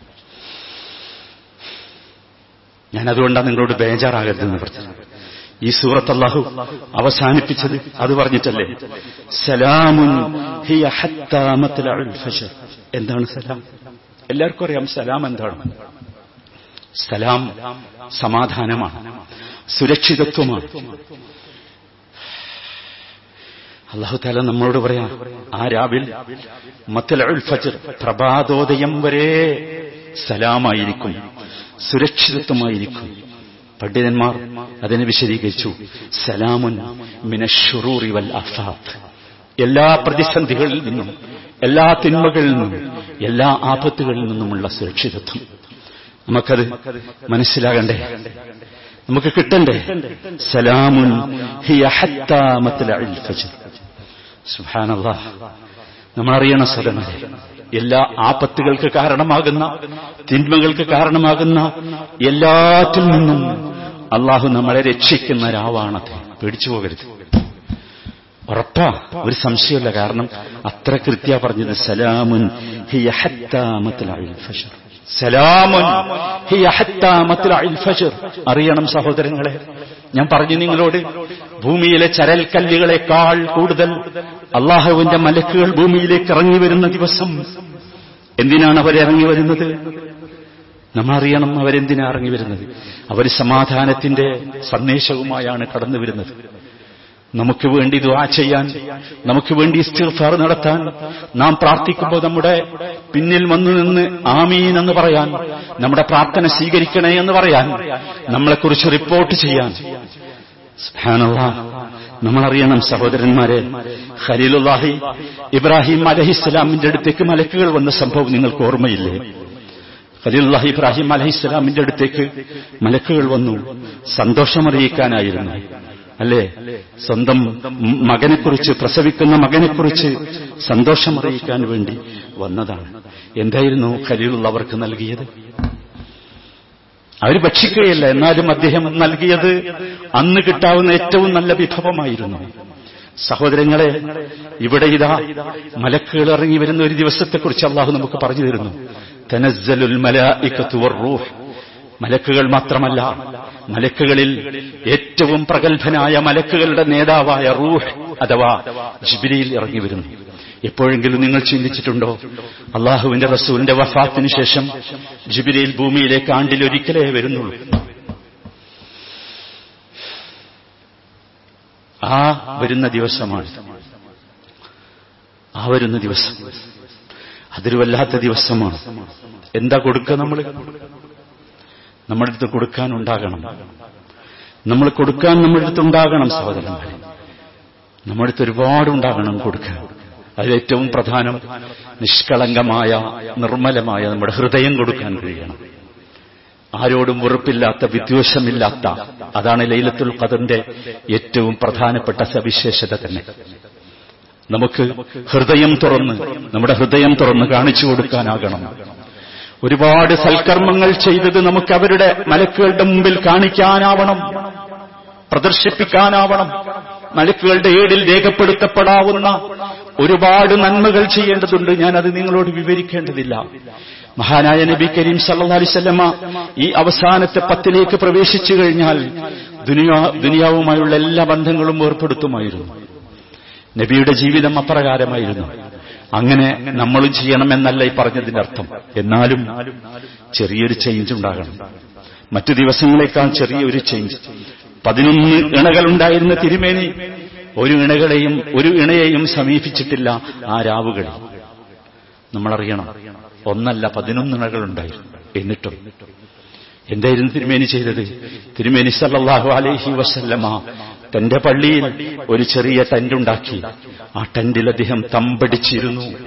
ഞാനതുകൊണ്ടാണ് നിങ്ങളോട് ബേജാറാകരുതെന്ന് പറഞ്ഞത്. ഈ സൂറത്ത് അല്ലാഹു അവസാനിപ്പിച്ചത് അത് പറഞ്ഞിട്ടല്ലേ, സലാമുൻ ഹിയ ഹത്താ മത്ലഉൽ ഫജ്ർ. എന്താണ് സലാം? എല്ലാവർക്കും അറിയാം സലാം എന്താണ്. സലാം സമാധാനമാണ്, സുരക്ഷിതത്വമാണ്. അല്ലാഹു തആല നമ്മളോട് പറയാം, ആ രാവിൽ മത്ലഉൽ ഫജ്ർ, പ്രഭാതോദയം വരെ സലാമായിരിക്കും, സുരക്ഷിതത്വമായിരിക്കും. പണ്ഡിതന്മാർ അതിനെ വിശദീകരിച്ചു, സലാമുൻ മിനശ്ശുറൂറി വൽ ആഫാത്ത്. എല്ലാ പ്രതിസന്ധികളിൽ നിന്നും, എല്ലാ തിന്മകളിൽ നിന്നും, എല്ലാ ആപത്തുകളിൽ നിന്നുമുള്ള സുരക്ഷിതത്വം. നമുക്കത് മനസ്സിലാകണ്ടേ, നമുക്ക് കിട്ടണ്ടേ. സലാമുൻ ഹിയ ഹത്താ മത്ലഉൽ ഫജ്ർ. സുബ്ഹാനല്ലാഹ്. നമ്മളറിയണ സദനമേ, എല്ലാ ആപത്തുകൾക്ക് കാരണമാകുന്ന, തിന്മകൾക്ക് കാരണമാകുന്ന എല്ലാറ്റിൽ നിന്നും അള്ളാഹു നമ്മളെ രക്ഷിക്കുന്ന രാവാണത്. പേടിച്ചു പോകരുത്, ഉറപ്പാ, ഒരു സംശയമില്ല. കാരണം അത്ര കൃത്യ പറഞ്ഞത്, സലാമുൻ ഹിയ ഹത്താ മത്ലഉൽ ഫജ്ർ. സലാമുൻ ഹിയ ഹത്താ മത്ലഉൽ ഫജ്ർ. അറിയണം സഹോദരങ്ങളെ, ഞാൻ പറഞ്ഞു നിങ്ങളോട്, ഭൂമിയിലെ ചരൽ കല്ലുകളെക്കാൾ കൂടുതൽ അള്ളാഹുവിന്റെ മലക്കുകൾ ഭൂമിയിലേക്ക് ഇറങ്ങി വരുന്ന ദിവസം. എന്തിനാണ് അവരിറങ്ങി വരുന്നത്? നമ്മളറിയണം അവരെന്തിനാ ഇറങ്ങി വരുന്നത്. അവർ സമാധാനത്തിന്റെ സന്ദേശവുമായാണ് കടന്നു വരുന്നത്. നമുക്ക് വേണ്ടി ദുആ ചെയ്യാൻ, നമുക്ക് വേണ്ടി ഇസ്തിഗ്ഫാർ നടത്താൻ, നാം പ്രാർത്ഥിക്കുമ്പോൾ നമ്മുടെ പിന്നിൽ വന്നു നിന്ന് ആമീൻ എന്ന് പറയാൻ, നമ്മുടെ പ്രാർത്ഥന സ്വീകരിക്കണേ എന്ന് പറയാൻ, നമ്മളെക്കുറിച്ച് റിപ്പോർട്ട് ചെയ്യാൻ. സുബ്ഹാനല്ലാഹ്. നമ്മളറിയണം സഹോദരന്മാരെ, ഖലീലുല്ലാഹി ഇബ്രാഹിം അലൈഹിസ്സലാമിന്റെ അടുത്തേക്ക് മലക്കുകൾ വന്ന സംഭവം നിങ്ങൾക്ക് ഓർമ്മയില്ലേ? ഖലീലുല്ലാഹി ഇബ്രാഹിം അലൈഹിസ്സലാമിന്റെ അടുത്തേക്ക് മലക്കുകൾ വന്നു, സന്തോഷമറിയിക്കാനായിരുന്നു, അല്ലേ? സ്വന്തം മകനെക്കുറിച്ച്, പ്രസവിക്കുന്ന മകനെക്കുറിച്ച് സന്തോഷമറിയിക്കാൻ വേണ്ടി വന്നതാണ്. എന്തായിരുന്നു ഖലീലുള്ള അവർക്ക് നൽകിയത്? അവർ ഭക്ഷിക്കുകയല്ല, എന്നാലും അദ്ദേഹം നൽകിയത് അന്ന് കിട്ടാവുന്ന ഏറ്റവും നല്ല വിഭവമായിരുന്നു. സഹോദരങ്ങളെ, ഇവിടെ ഇതാ മലക്കുകൾ ഇറങ്ങി വരുന്ന ഒരു ദിവസത്തെക്കുറിച്ച് അള്ളാഹു നമുക്ക് പറഞ്ഞു തരുന്നു. തനസ്സലുൽ മലായികത്തു വറൂഹ്. മലക്കുകൾ മാത്രമല്ല, മലക്കുകളിൽ ഏറ്റവും പ്രഗത്ഭനായ മലക്കുകളുടെ നേതാവായ റൂഹ് അഥവാ ജിബ്രീൽ ഇറങ്ങി വരുന്നു. എപ്പോഴെങ്കിലും നിങ്ങൾ ചിന്തിച്ചിട്ടുണ്ടോ, അള്ളാഹുവിന്റെ റസൂലിന്റെ വഫാത്തിന് ശേഷം ജിബ്രീൽ ഭൂമിയിലേക്ക് ആണ്ടിലൊരിക്കലേ വരുന്നുള്ളൂ. ആ വരുന്ന ദിവസമാണ്, ആ വരുന്ന ദിവസം അതൊരു വല്ലാത്ത ദിവസമാണ്. എന്താ കൊടുക്കുക? നമ്മൾ നമ്മുടെ അടുത്ത് കൊടുക്കാനുണ്ടാകണം. നമ്മൾ കൊടുക്കാൻ നമ്മുടെ അടുത്തുണ്ടാകണം സഹോദരന്മാരെ. നമ്മുടെ അടുത്ത് ഒരുപാടുണ്ടാകണം കൊടുക്കാൻ. അതിലേറ്റവും പ്രധാനം നിഷ്കളങ്കമായ, നിർമ്മലമായ നമ്മുടെ ഹൃദയം കൊടുക്കാൻ കഴിയണം. ആരോടും വെറുപ്പില്ലാത്ത, വിദ്വേഷമില്ലാത്ത, അതാണ് ലൈലത്തുൽ ഖദറിന്റെ ഏറ്റവും പ്രധാനപ്പെട്ട സവിശേഷത തന്നെ. നമുക്ക് ഹൃദയം തുറന്ന്, നമ്മുടെ ഹൃദയം തുറന്ന് കാണിച്ചു കൊടുക്കാനാകണം. ഒരുപാട് സൽക്കർമ്മങ്ങൾ ചെയ്തത് നമുക്ക് അവരുടെ മലക്കുകളുടെ മുമ്പിൽ കാണിക്കാനാവണം, പ്രദർശിപ്പിക്കാനാവണം. മലക്കുകളുടെ ഏടിൽ രേഖപ്പെടുത്തപ്പെടാവുന്ന ഒരുപാട് നന്മകൾ ചെയ്യേണ്ടതുണ്ട്. ഞാനത് നിങ്ങളോട് വിവരിക്കേണ്ടതില്ല. മഹാനായ നബി കരീം സല്ലല്ലാഹു അലൈഹി വസല്ലമ ഈ അവസാനത്തെ പത്തിലേക്ക് പ്രവേശിച്ചു കഴിഞ്ഞാൽ ദുനിയാ ദുനിയാവുമായുള്ള എല്ലാ ബന്ധങ്ങളും ഏർപ്പെടുത്തുമായിരുന്നു. നബിയുടെ ജീവിതം അപ്രകാരമായിരുന്നു. അങ്ങനെ നമ്മളും ചെയ്യണമെന്നല്ല ഈ പറഞ്ഞതിന്റെ അർത്ഥം. എന്നാലും ചെറിയൊരു ചേഞ്ച് ഉണ്ടാകണം. മറ്റു ദിവസങ്ങളെക്കാൾ ചെറിയൊരു ചേഞ്ച്. പതിനൊന്ന് ഇണകളുണ്ടായിരുന്ന തിരുമേനി ഒരു ഇണകളെയും ഒരു ഇണയെയും സമീപിച്ചിട്ടില്ല ആ രാവുകളിൽ. നമ്മളറിയണം, ഒന്നല്ല പതിനൊന്ന് ഇണകളുണ്ടായിരുന്നു. എന്നിട്ടും എന്തായിരുന്നു തിരുമേനി ചെയ്തത്? തിരുമേനി സല്ലല്ലാഹു അലൈഹി വസല്ലമ തന്റെ പള്ളിയിൽ ഒരു ചെറിയ ടെന്റുണ്ടാക്കി. ആ ടെന്റിൽ അദ്ദേഹം തമ്പടിച്ചിരുന്നു.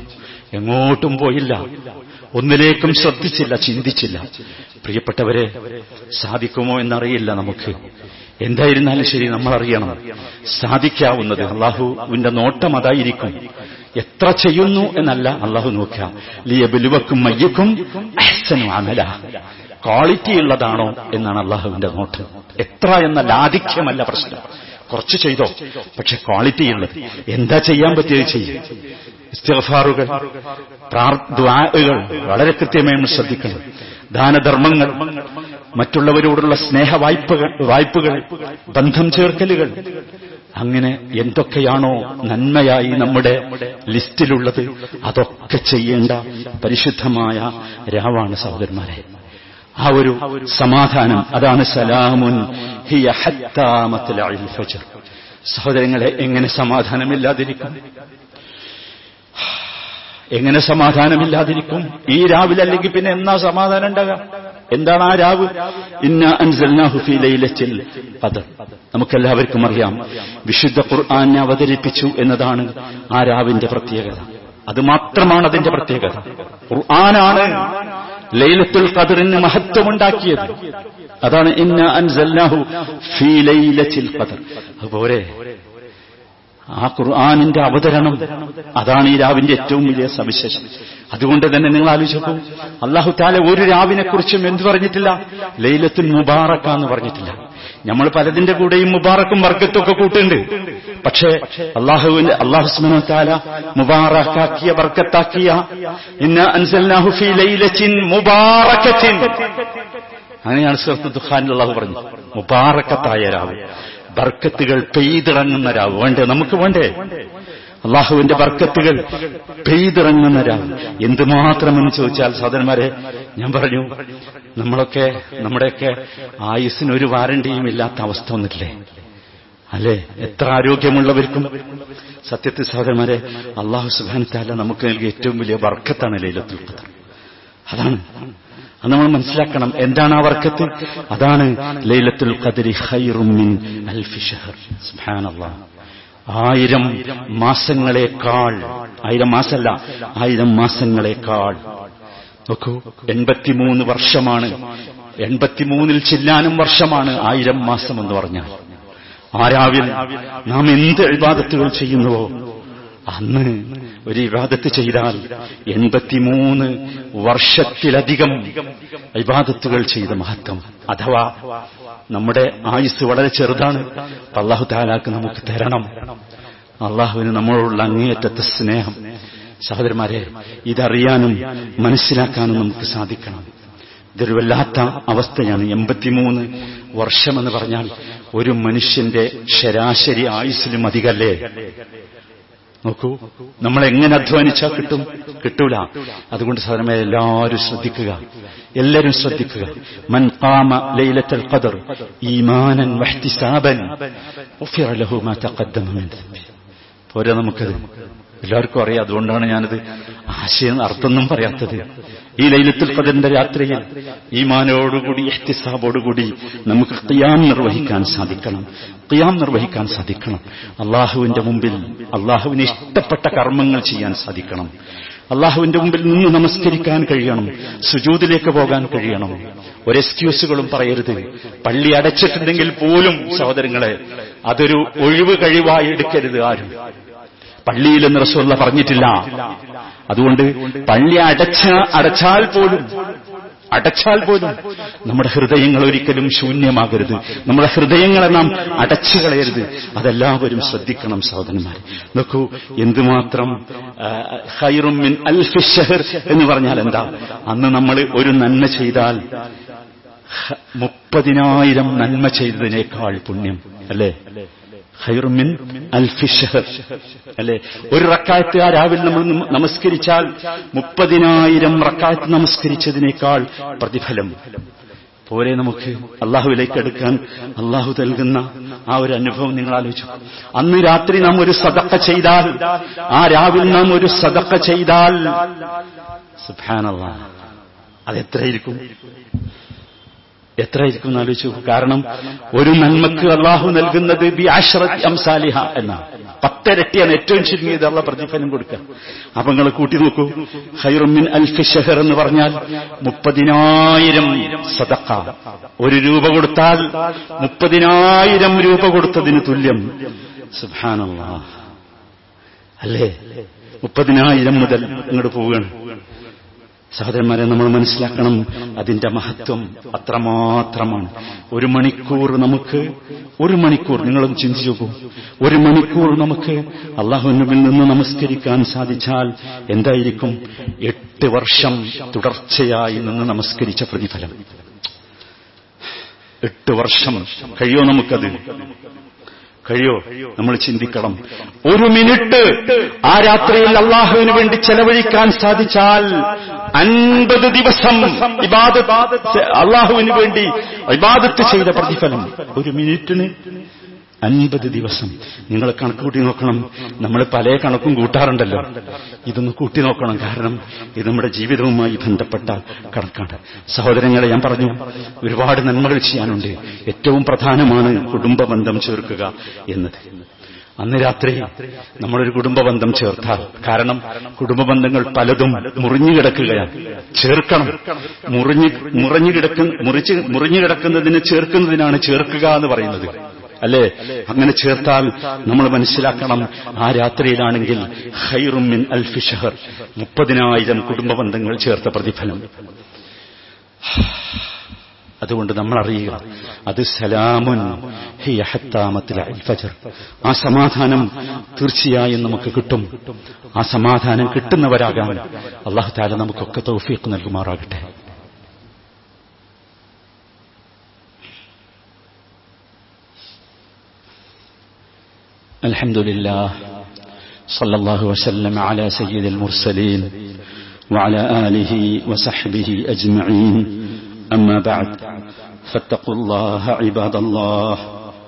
എങ്ങോട്ടും പോയില്ല, ഒന്നിലേക്കും ശ്രദ്ധിച്ചില്ല, ചിന്തിച്ചില്ല. പ്രിയപ്പെട്ടവരെ, സാധിക്കുമോ എന്നറിയില്ല നമുക്ക്. എന്തായിരുന്നാലും ശരി, നമ്മളറിയണം സാധിക്കാവുന്നത്. അള്ളാഹുവിന്റെ നോട്ടം അതായിരിക്കും. എത്ര ചെയ്യുന്നു എന്നല്ല അള്ളാഹു നോക്കുക. ലിയബ്ലുവക്കും അയ്യക്കും അഹ്സനു അമല, ക്വാളിറ്റി ഉള്ളതാണോ എന്നാണ് അള്ളാഹുവിന്റെ നോട്ടം. എത്ര എന്നല്ല, ആധിക്യമല്ല പ്രശ്നം. കുറച്ച് ചെയ്തോ, പക്ഷെ ക്വാളിറ്റി ഉള്ളത്. എന്താ ചെയ്യാൻ പറ്റിയത് ചെയ്യും. ഇസ്തിഗ്ഫാറുകൾ, ദുആകൾ വളരെ കൃത്യമായി ശ്രദ്ധിക്കണം. ദാനധർമ്മങ്ങൾ, മറ്റുള്ളവരോടുള്ള സ്നേഹ വായ്പകൾ വായ്പകൾ ബന്ധം ചേർക്കലുകൾ, അങ്ങനെ എന്തൊക്കെയാണോ നന്മയായി നമ്മുടെ ലിസ്റ്റിലുള്ളത് അതൊക്കെ ചെയ്യേണ്ട പരിശുദ്ധമായ രാവാണ് സഹോദരന്മാരെ. ആ ഒരു സമാധാനം, അതാണ് സലാമുൻ ഹിയ ഹത്താ മത്ലഇൽ ഫജ്ർ. സഹോദരങ്ങളെ, എങ്ങനെ സമാധാനമില്ലാതിരിക്കും? എങ്ങനെ സമാധാനമില്ലാതിരിക്കും? ഈ രാവിലല്ലെങ്കിൽ പിന്നെ എന്നാ സമാധാനം ഉണ്ടാകുക? എന്താണ് ആ രാവ്? ഇന്നാ അൻസൽനാഹു ഫീ ലൈലത്തിൽ ഖദ്ർ. നമുക്കെല്ലാവർക്കും അറിയാം, വിശുദ്ധ ഖുർആൻ അവതരിപ്പിച്ചു എന്നതാണ് ആ രാവിന്റെ പ്രത്യേകത. അത് മാത്രമാണ് അതിന്റെ പ്രത്യേകത. ഖുർആനാണ് ലൈലത്തുൽ ഖദ്റിന് മഹത്വമുണ്ടാക്കിയത്. അതാണ് ഇന്നാ അൻസൽനാഹു ഫീ ലൈലത്തിൽ ഖദ്ർ. അതുപോലെ ആ ഖുർആനിന്റെ അവതരണം, അതാണ് ഈ രാവിന്റെ ഏറ്റവും വലിയ സവിശേഷത. അതുകൊണ്ട് തന്നെ നിങ്ങൾ ആലോചിച്ചു, അല്ലാഹു തആല ഒരു രാവിനെ കുറിച്ചും എന്ത് പറഞ്ഞിട്ടില്ല? ലൈലത്തുൽ മുബാറക എന്ന് പറഞ്ഞിട്ടില്ല. നമ്മൾ പലതിന്റെ കൂടെയും മുബാറക്കും ബർക്കത്തും ഒക്കെ കൂട്ടുന്നുണ്ട്. പക്ഷേ അല്ലാഹുവിന്റെ അല്ലാഹു സുബ്ഹാനഹു വ തആല മുബാറക്കാക്കിയ, ബർക്കത്താക്കിയ ഇന്നാ അൻസൽനാഹു ഫീ ലൈലത്തിൻ മുബാറകത്തിൻ, അങ്ങനെയാണ് സൂറത്തുൽ ദുഖാനിൽ അല്ലാഹു പറഞ്ഞു. മുബാറക്കത്തായ രാവ്, ബർക്കത്തുകൾ പെയ്തിറങ്ങുന്ന രാവ്. വേണ്ടേ നമുക്ക്? വേണ്ടേ? അള്ളാഹുവിന്റെ ബർക്കത്തുകൾ പെയ്തിറങ്ങുന്ന രാവ്. എന്തുമാത്രമെന്ന് ചോദിച്ചാൽ സഹോദരന്മാരെ, ഞാൻ പറഞ്ഞു, നമ്മളൊക്കെ നമ്മുടെയൊക്കെ ആയുസ്സിന് ഒരു വാരണ്ടിയും ഇല്ലാത്ത അവസ്ഥ വന്നിട്ടില്ലേ? അല്ലെ? എത്ര ആരോഗ്യമുള്ളവർക്കും. സത്യത്തിൽ സഹോദരന്മാരെ, അള്ളാഹു സുബ്ഹാനഹു വ തആല നമുക്ക് നൽകിയ ഏറ്റവും വലിയ ബർക്കത്താണ് ലൈലത്തുൽ ഖദ്ർ. അതാണ് അത് നമ്മൾ മനസ്സിലാക്കണം. എന്താണ് ആ ബർക്കത്ത്? അതാണ് ലൈലത്തുൽ ഖദ്രി ഖൈറും മിൻ അൽഫി ശഹർ. സുബ്ഹാനല്ലാഹ്, ആയിരം മാസങ്ങളെക്കാൾ, ആയിരം മാസമല്ല, ആയിരം മാസങ്ങളെക്കാൾ. നോക്കൂ, എൺപത്തിമൂന്ന് വർഷമാണ്, എൺപത്തിമൂന്നിൽ ചില്ലാനും വർഷമാണ് ആയിരം മാസം എന്ന് പറഞ്ഞാൽ. ആ രാവിൽ നാം എന്ത് ഇബാദത്തുകൾ ചെയ്യുന്നുവോ, അന്ന് ഒരു ഇബാദത്ത് ചെയ്താൽ എൺപത്തിമൂന്ന് വർഷത്തിലധികം ഇബാദത്തുകൾ ചെയ്ത മഹത്വം. അഥവാ നമ്മുടെ ആയുസ് വളരെ ചെറുതാണ്. അല്ലാഹു തആലാക്ക് നമുക്ക് തരണം. അള്ളാഹുവിന് നമ്മളോടുള്ള അങ്ങേയറ്റത്തെ സ്നേഹം. സഹോദരന്മാരെ, ഇതറിയാനും മനസ്സിലാക്കാനും നമുക്ക് സാധിക്കണം. ഇതൊരു വല്ലാത്ത അവസ്ഥയാണ്. എൺപത്തിമൂന്ന് വർഷമെന്ന് പറഞ്ഞാൽ ഒരു മനുഷ്യന്റെ ശരാശരി ആയുസ്സിലും അധികല്ലേ? നോക്കൂ, നമ്മൾ എങ്ങനെ അധ്വാനിച്ചാൽ കിട്ടും? കിട്ടൂല. അതുകൊണ്ട് സഹോദരന്മാരെ, എല്ലാവരും ശ്രദ്ധിക്കുക, എല്ലാവരും ശ്രദ്ധിക്കുക. മൻ ഖാമ ലൈലത്തുൽ ഖദ്ർ ഈമാനൻ വഹ്തിസാബൻ ഗുഫിറ ലഹു മാ തഖദ്ദമ മിൻ ദംബി. പോരാ നമുക്കത്? എല്ലാവർക്കും അറിയാം. അതുകൊണ്ടാണ് ഞാനത് ആശയം അർത്ഥമൊന്നും പറയാത്തത്. ഈ ലൈലത്തുൽ ഖദ്റിന്റെ രാത്രിയിൽ ഈമാനോടുകൂടി, ഇഹ്തിസാബോടുകൂടി നമുക്ക് ഖിയാം നിർവഹിക്കാൻ സാധിക്കണം. ഖിയാം നിർവഹിക്കാൻ സാധിക്കണം. അള്ളാഹുവിന്റെ മുമ്പിൽ അള്ളാഹുവിന് ഇഷ്ടപ്പെട്ട കർമ്മങ്ങൾ ചെയ്യാൻ സാധിക്കണം. അള്ളാഹുവിന്റെ മുമ്പിൽ നിന്ന് നമസ്കരിക്കാൻ കഴിയണം. സുജൂദിലേക്ക് പോകാൻ കഴിയണം. ഒരു എക്സ്ക്യൂസുകളും പറയരുത്. പള്ളി അടച്ചിട്ടുണ്ടെങ്കിൽ പോലും സഹോദരങ്ങളെ, അതൊരു ഒഴിവ് കഴിവായി എടുക്കരുത് ആരും. പള്ളിയിലെന്ന് റസൂലുള്ളാഹി പറഞ്ഞിട്ടില്ല. അതുകൊണ്ട് പള്ളി അടച്ച അടച്ചാൽ പോലും അടച്ചാൽ പോലും നമ്മുടെ ഹൃദയങ്ങൾ ഒരിക്കലും ശൂന്യമാകരുത്. നമ്മുടെ ഹൃദയങ്ങളെ നാം അടച്ചു കളയരുത്. അതെല്ലാവരും ശ്രദ്ധിക്കണം സഹോദരന്മാർ. നോക്കൂ, എന്തുമാത്രം ഖൈറും മിൻ അൽഫി ശഹർ എന്ന് പറഞ്ഞാൽ എന്താ? അന്ന് നമ്മൾ ഒരു നന്മ ചെയ്താൽ മുപ്പതിനായിരം നന്മ ചെയ്തതിനേക്കാൾ പുണ്യം അല്ലേ? ഖൈറും മിൻ അൽഫി ശഹർ അല്ലെ? ഒരു റക്അത്ത് ആ രാവിലെ നമ്മൾ നമസ്കരിച്ചാൽ മുപ്പതിനായിരം റക്അത്ത് നമസ്കരിച്ചതിനേക്കാൾ പ്രതിഫലം. പോരെ നമുക്ക് അള്ളാഹുവിലേക്ക് അടുക്കാൻ അള്ളാഹു നൽകുന്ന ആ ഒരു അനുഭവം നിങ്ങൾ ആലോചിച്ചു. അന്ന് രാത്രി നാം ഒരു സദഖ ചെയ്താൽ, ആ രാവിലെ നാം ഒരു സദഖ ചെയ്താൽ, സുബ്ഹാനല്ലാഹ്, അതെത്രയിരിക്കും? എത്രയായിരിക്കും എന്ന് ആലോചിച്ചു. കാരണം ഒരു നന്മക്ക് അള്ളാഹു നൽകുന്നത് ബി അശ്റത്തി അംസാലിഹ എന്നാണ്. പത്തിരട്ടിയാണ് ഏറ്റവും ചുരുങ്ങിയത് അള്ളാഹ് പ്രതിഫലം കൊടുക്കുക. അപ്പൊ നിങ്ങൾ കൂട്ടി നോക്കൂ. ഖൈറും മിൻ അൽഫി ശഹർ എന്ന് പറഞ്ഞാൽ മുപ്പതിനായിരം സദഖ. ഒരു രൂപ കൊടുത്താൽ മുപ്പതിനായിരം രൂപ കൊടുത്തതിന് തുല്യം. സുബ്ഹാനല്ലാഹ് അല്ലേ? മുപ്പതിനായിരം മുതൽ ഇങ്ങോട്ട് പോവുകയാണ്. സഹോദരന്മാരെ, നമ്മൾ മനസ്സിലാക്കണം അതിന്റെ മഹത്വം അത്രമാത്രമാണ്. ഒരു മണിക്കൂർ നമുക്ക് ഒരു മണിക്കൂർ നിങ്ങളൊന്ന് ചിന്തിച്ചു നോക്കൂ. ഒരു മണിക്കൂർ നമുക്ക് അള്ളാഹുവിന്റെ മുമ്പിൽ നിന്ന് നമസ്കരിക്കാൻ സാധിച്ചാൽ എന്തായിരിക്കും? എട്ട് വർഷം തുടർച്ചയായി നിന്ന് നമസ്കരിച്ച പ്രതിഫലം. എട്ട് വർഷം കഴിയോ നമുക്കത്? കഴിയോ? നമ്മൾ ചിന്തിക്കണം. ഒരു മിനിറ്റ് ആ രാത്രിയിൽ അള്ളാഹുവിന് വേണ്ടി ചെലവഴിക്കാൻ സാധിച്ചാൽ അൻപത് ദിവസം ഇബാദത്ത്, അള്ളാഹുവിന് വേണ്ടി ഇബാദത്ത് ചെയ്ത പ്രതിഫലം. ഒരു മിനിറ്റിന് അൻപത് ദിവസം. നിങ്ങൾ കണക്ക് കൂട്ടി നോക്കണം. നമ്മൾ പല കണക്കും കൂട്ടാറുണ്ടല്ലോ, ഇതൊന്ന് കൂട്ടി നോക്കണം. കാരണം ഇത് നമ്മുടെ ജീവിതവുമായി ബന്ധപ്പെട്ട കണക്കാണ്. സഹോദരങ്ങളെ, ഞാൻ പറഞ്ഞു ഒരുപാട് നന്മകൾ ചെയ്യാനുണ്ട്. ഏറ്റവും പ്രധാനമാണ് കുടുംബ ബന്ധം ചേർക്കുക എന്നത്. അന്ന് രാത്രി നമ്മളൊരു കുടുംബ ബന്ധം ചേർത്താൽ, കാരണം കുടുംബ ബന്ധങ്ങൾ പലതും മുറിഞ്ഞു കിടക്കുകയാണ്, ചേർക്കണം. മുറിഞ്ഞു മുറിഞ്ഞു കിടക്കുന്ന മുറിച്ച് മുറിഞ്ഞു കിടക്കുന്നതിന് ചേർക്കുന്നതിനാണ് ചേർക്കുക എന്ന് പറയുന്നത്, അല്ലേ? അങ്ങനെ ചേർത്താൽ നമ്മൾ മനസ്സിലാക്കണം, ആ രാത്രിയിലാണെങ്കിൽ ഖൈറും മിൻ അൽഫി ശഹർ, മുപ്പതിനായിരം കുടുംബ ബന്ധങ്ങൾ ചേർത്ത പ്രതിഫലം. അതുകൊണ്ട് നമ്മൾ അറിയുക, അത് സലാമുൻ ഹിയ ഹത്താ മത്ലഇൽ ഫജ്ർ. ആ സമാധാനം തീർച്ചയായും നമുക്ക് കിട്ടും. ആ സമാധാനം കിട്ടുന്നവരാകാൻ അല്ലാഹു തആല നമുക്കൊക്കെ തൗഫീഖ് നൽകുമാറാകട്ടെ. അൽഹംദുലില്ലാഹ് സല്ലല്ലാഹു വസല്ലമ അലാ സയ്യിദിൽ മുർസലീൻ വഅലാ ആലിഹി വസഹ്ബിഹി അജ്മഈൻ. അമ്മാ ബഅദ് ഫത്തഖുല്ലാഹ ഇബാദല്ലാഹ്.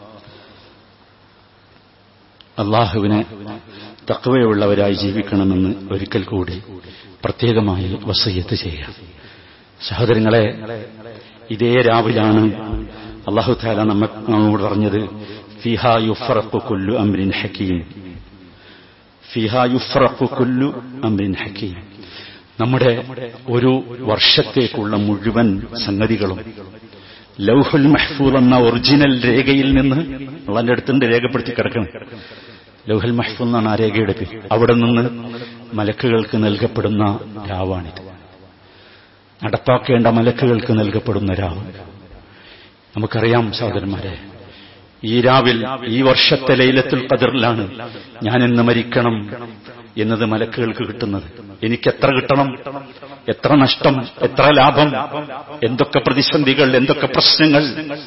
അല്ലാഹുവിനെ തഖ്വയുള്ളവരായി ജീവിക്കണമെന്ന് ഒരിക്കൽ കൂടി പ്രത്യേകമായി വസിയ്യത്ത് ചെയ്യാം. സഹോദരങ്ങളെ, ഇതേ രാവിലാണ് അല്ലാഹു തആല നമ്മോട് പറഞ്ഞത്, ഫീഹാ യുഫ്റഖു കുല്ലു അംരിൻ ഹകീം. ഫീഹാ യുഫ്റഖു കുല്ലു അംരിൻ ഹകീം. നമ്മുടെ ഒരു വർഷത്തേക്കുള്ള മുഴുവൻ സംഗതികളും ലൗഹുൽ മഹ്ഫൂദ് എന്ന ഒറിജിനൽ രേഖയിൽ നിന്ന് അള്ളാന്റെ അടുത്തുണ്ട്, രേഖപ്പെടുത്തി കിടക്കണം. ലൗഹുൽ മഹ്ഫൂദ് എന്നാണ് ആ രേഖയുടെ പേര്. അവിടെ നിന്ന് മലക്കുകൾക്ക് നൽകപ്പെടുന്ന രാവാണിത്. നടപ്പാക്കേണ്ട മലക്കുകൾക്ക് നൽകപ്പെടുന്ന രാവ്. നമുക്കറിയാം സഹോദരന്മാരെ, ഈ രാവിൽ ഈ വർഷത്തെ ലൈലത്തുൽ ഖദറിലാണ് ഞാൻ ഇന്ന് മരിക്കണം എന്നത് മലക്കുകൾക്ക് കിട്ടുന്നത്. എനിക്കെത്ര കിട്ടണം, എത്ര നഷ്ടം, എത്ര ലാഭം, എന്തൊക്കെ പ്രതിസന്ധികൾ, എന്തൊക്കെ പ്രശ്നങ്ങൾ.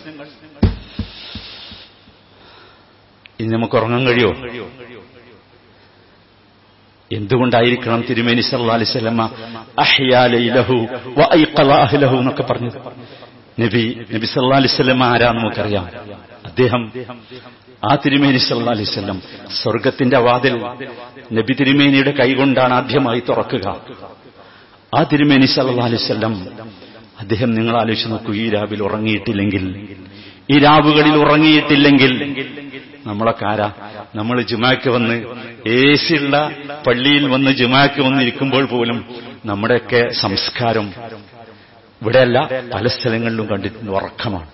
ഇനി നമുക്ക് ഉറങ്ങാൻ കഴിയോ? എന്തുകൊണ്ടായിരിക്കണം തിരുമേനി സല്ലല്ലാഹു അലൈഹി വസല്ലമ അഹ്യാ ലൈലഹു വഅയ്ഖള അഹ്ലഹു എന്നൊക്കെ പറഞ്ഞത്? നബി നബി സല്ലല്ലാഹു അലൈഹി വസല്ലമ ആരാന്ന് നമുക്കറിയാം. അദ്ദേഹം, ആ തിരുമേനി സല്ലല്ലാഹു അലൈഹി വസല്ലം സ്വർഗത്തിന്റെ വാതിൽ നബി തിരുമേനിയുടെ കൈകൊണ്ടാണ് ആദ്യമായി തുറക്കുക. ആ തിരുമേനി സല്ലല്ലാഹു അലൈഹി വസല്ലം അദ്ദേഹം, നിങ്ങൾ ആലോചിച്ച് നോക്കൂ, ഈ രാവിൽ ഉറങ്ങിയിട്ടില്ലെങ്കിൽ, ഈ രാവുകളിൽ ഉറങ്ങിയിട്ടില്ലെങ്കിൽ നമ്മളൊക്കെ ആരാ? നമ്മൾ ജുമാക്ക് വന്ന് എ സി ഉള്ള പള്ളിയിൽ വന്ന് ജുമാക്ക് വന്നിരിക്കുമ്പോൾ പോലും നമ്മുടെയൊക്കെ സംസ്കാരം ഇവിടെയല്ല, പല സ്ഥലങ്ങളിലും കണ്ടിട്ടുണ്ട്, ഉറക്കമാണ്.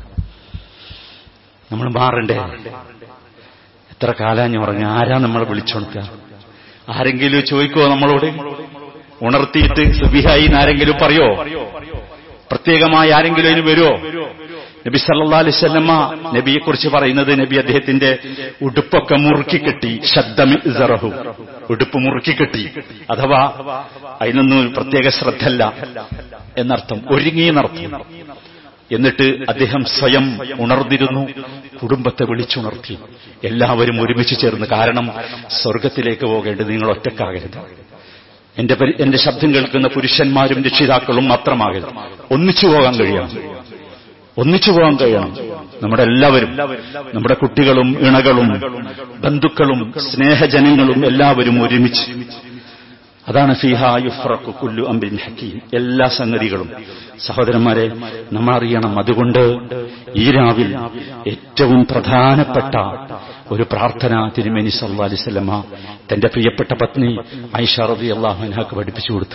നമ്മൾ മാറണ്ടേ? എത്ര കാലാഞ്ഞ് ഉറങ്ങി? ആരാ നമ്മളെ വിളിച്ചുണർത്തുക? ആരെങ്കിലും ചോദിക്കോ നമ്മളോട്? ഉണർത്തിയിട്ട് സുബിഹായി ആരെങ്കിലും പറയോ? പ്രത്യേകമായി ആരെങ്കിലും അതിന് വരുമോ? നബി സല്ലല്ലാഹു അലൈഹി വസല്ലമ നബിയെക്കുറിച്ച് പറയുന്നത്, നബി അദ്ദേഹത്തിന്റെ ഉടുപ്പൊക്കെ മുറുക്കിക്കെട്ടി, ശബ്ദമിസറഹു, ഉടുപ്പ് മുറുക്കിക്കെട്ടി, അഥവാ അതിനൊന്നും പ്രത്യേക ശ്രദ്ധല്ല എന്നർത്ഥം, ഒരുങ്ങിയെന്നർത്ഥം. എന്നിട്ട് അദ്ദേഹം സ്വയം ഉണർന്നിരുന്നു, കുടുംബത്തെ വിളിച്ചുണർത്തി, എല്ലാവരും ഒരുമിച്ച് ചേർന്ന്. കാരണം സ്വർഗത്തിലേക്ക് പോകേണ്ടത് നിങ്ങൾ ഒറ്റക്കാകരുത്, എന്റെ എന്റെ ശബ്ദം കേൾക്കുന്ന പുരുഷന്മാരും രക്ഷിതാക്കളും മാത്രമാകരുത്, ഒന്നിച്ചു പോകാൻ കഴിയണം, ഒന്നിച്ചു പോകാൻ കഴിയണം. നമ്മുടെ എല്ലാവരും, നമ്മുടെ കുട്ടികളും ഇണകളും ബന്ധുക്കളും സ്നേഹജനങ്ങളും എല്ലാവരും ഒരുമിച്ച് അതാണ് ഫീഹാ യുഫ്റഖു കുല്ലു അംരിൻ ഹകീം. എല്ലാ സംഗതികളും സഹോദരന്മാരെ നമ്മൾ അറിയണം. അതുകൊണ്ട് ഈ രാവിൽ ഏറ്റവും പ്രധാനപ്പെട്ട ഒരു പ്രാർത്ഥന തിരുമേനി സല്ലല്ലാഹു അലൈഹി വസല്ലമ തന്റെ പ്രിയപ്പെട്ട പത്നി ആയിഷ റളിയല്ലാഹു അൻഹാക്ക് പഠിപ്പിച്ചു കൊടുത്തു.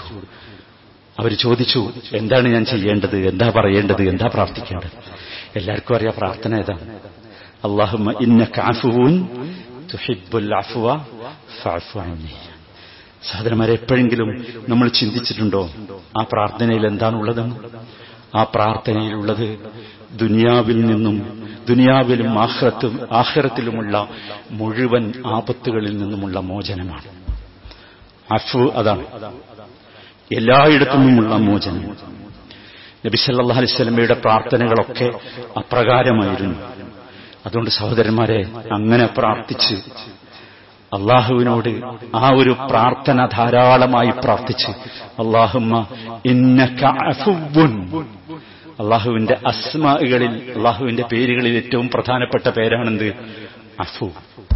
അവർ ചോദിച്ചു, എന്താണ് ഞാൻ ചെയ്യേണ്ടത്, എന്താ പറയേണ്ടത്, എന്താ പ്രാർത്ഥിക്കേണ്ടത്? എല്ലാവർക്കും അറിയാം പ്രാർത്ഥന ഏതാ. അല്ലാഹുമ്മ ഇന്നക അഫുവുൻ തുഹിബ്ബുൽ അഫ്വ ഫഅഫു അന്നി. സഹോദരന്മാരെ, എപ്പോഴെങ്കിലും നമ്മൾ ചിന്തിച്ചിട്ടുണ്ടോ ആ പ്രാർത്ഥനയിൽ എന്താണുള്ളതെന്ന്? ആ പ്രാർത്ഥനയിലുള്ളത് ദുനിയാവിൽ നിന്നും ദുനിയാവിലും ആഖിറത്തും ആഖിറത്തിലുമുള്ള മുഴുവൻ ആപത്തുകളിൽ നിന്നുമുള്ള മോചനമാണ്. അഫ്വ് അതാണ്, എല്ലായിടത്തു നിന്നുമുള്ള മോചനം. നബി സല്ലല്ലാഹു അലൈഹി വസല്ലമയുടെ പ്രാർത്ഥനകളൊക്കെ അപ്രകാരമായിരുന്നു. അതുകൊണ്ട് സഹോദരന്മാരെ, അങ്ങനെ പ്രാർത്ഥിച്ച് അള്ളാഹുവിനോട് ആ ഒരു പ്രാർത്ഥന ധാരാളമായി പ്രാർത്ഥിച്ച് അല്ലാഹുമ്മ ഇന്നക അഫുവ്വുൻ. അള്ളാഹുവിന്റെ അസ്മാകളിൽ, അള്ളാഹുവിന്റെ പേരുകളിൽ ഏറ്റവും പ്രധാനപ്പെട്ട പേരാണെന്ത്? അഫു.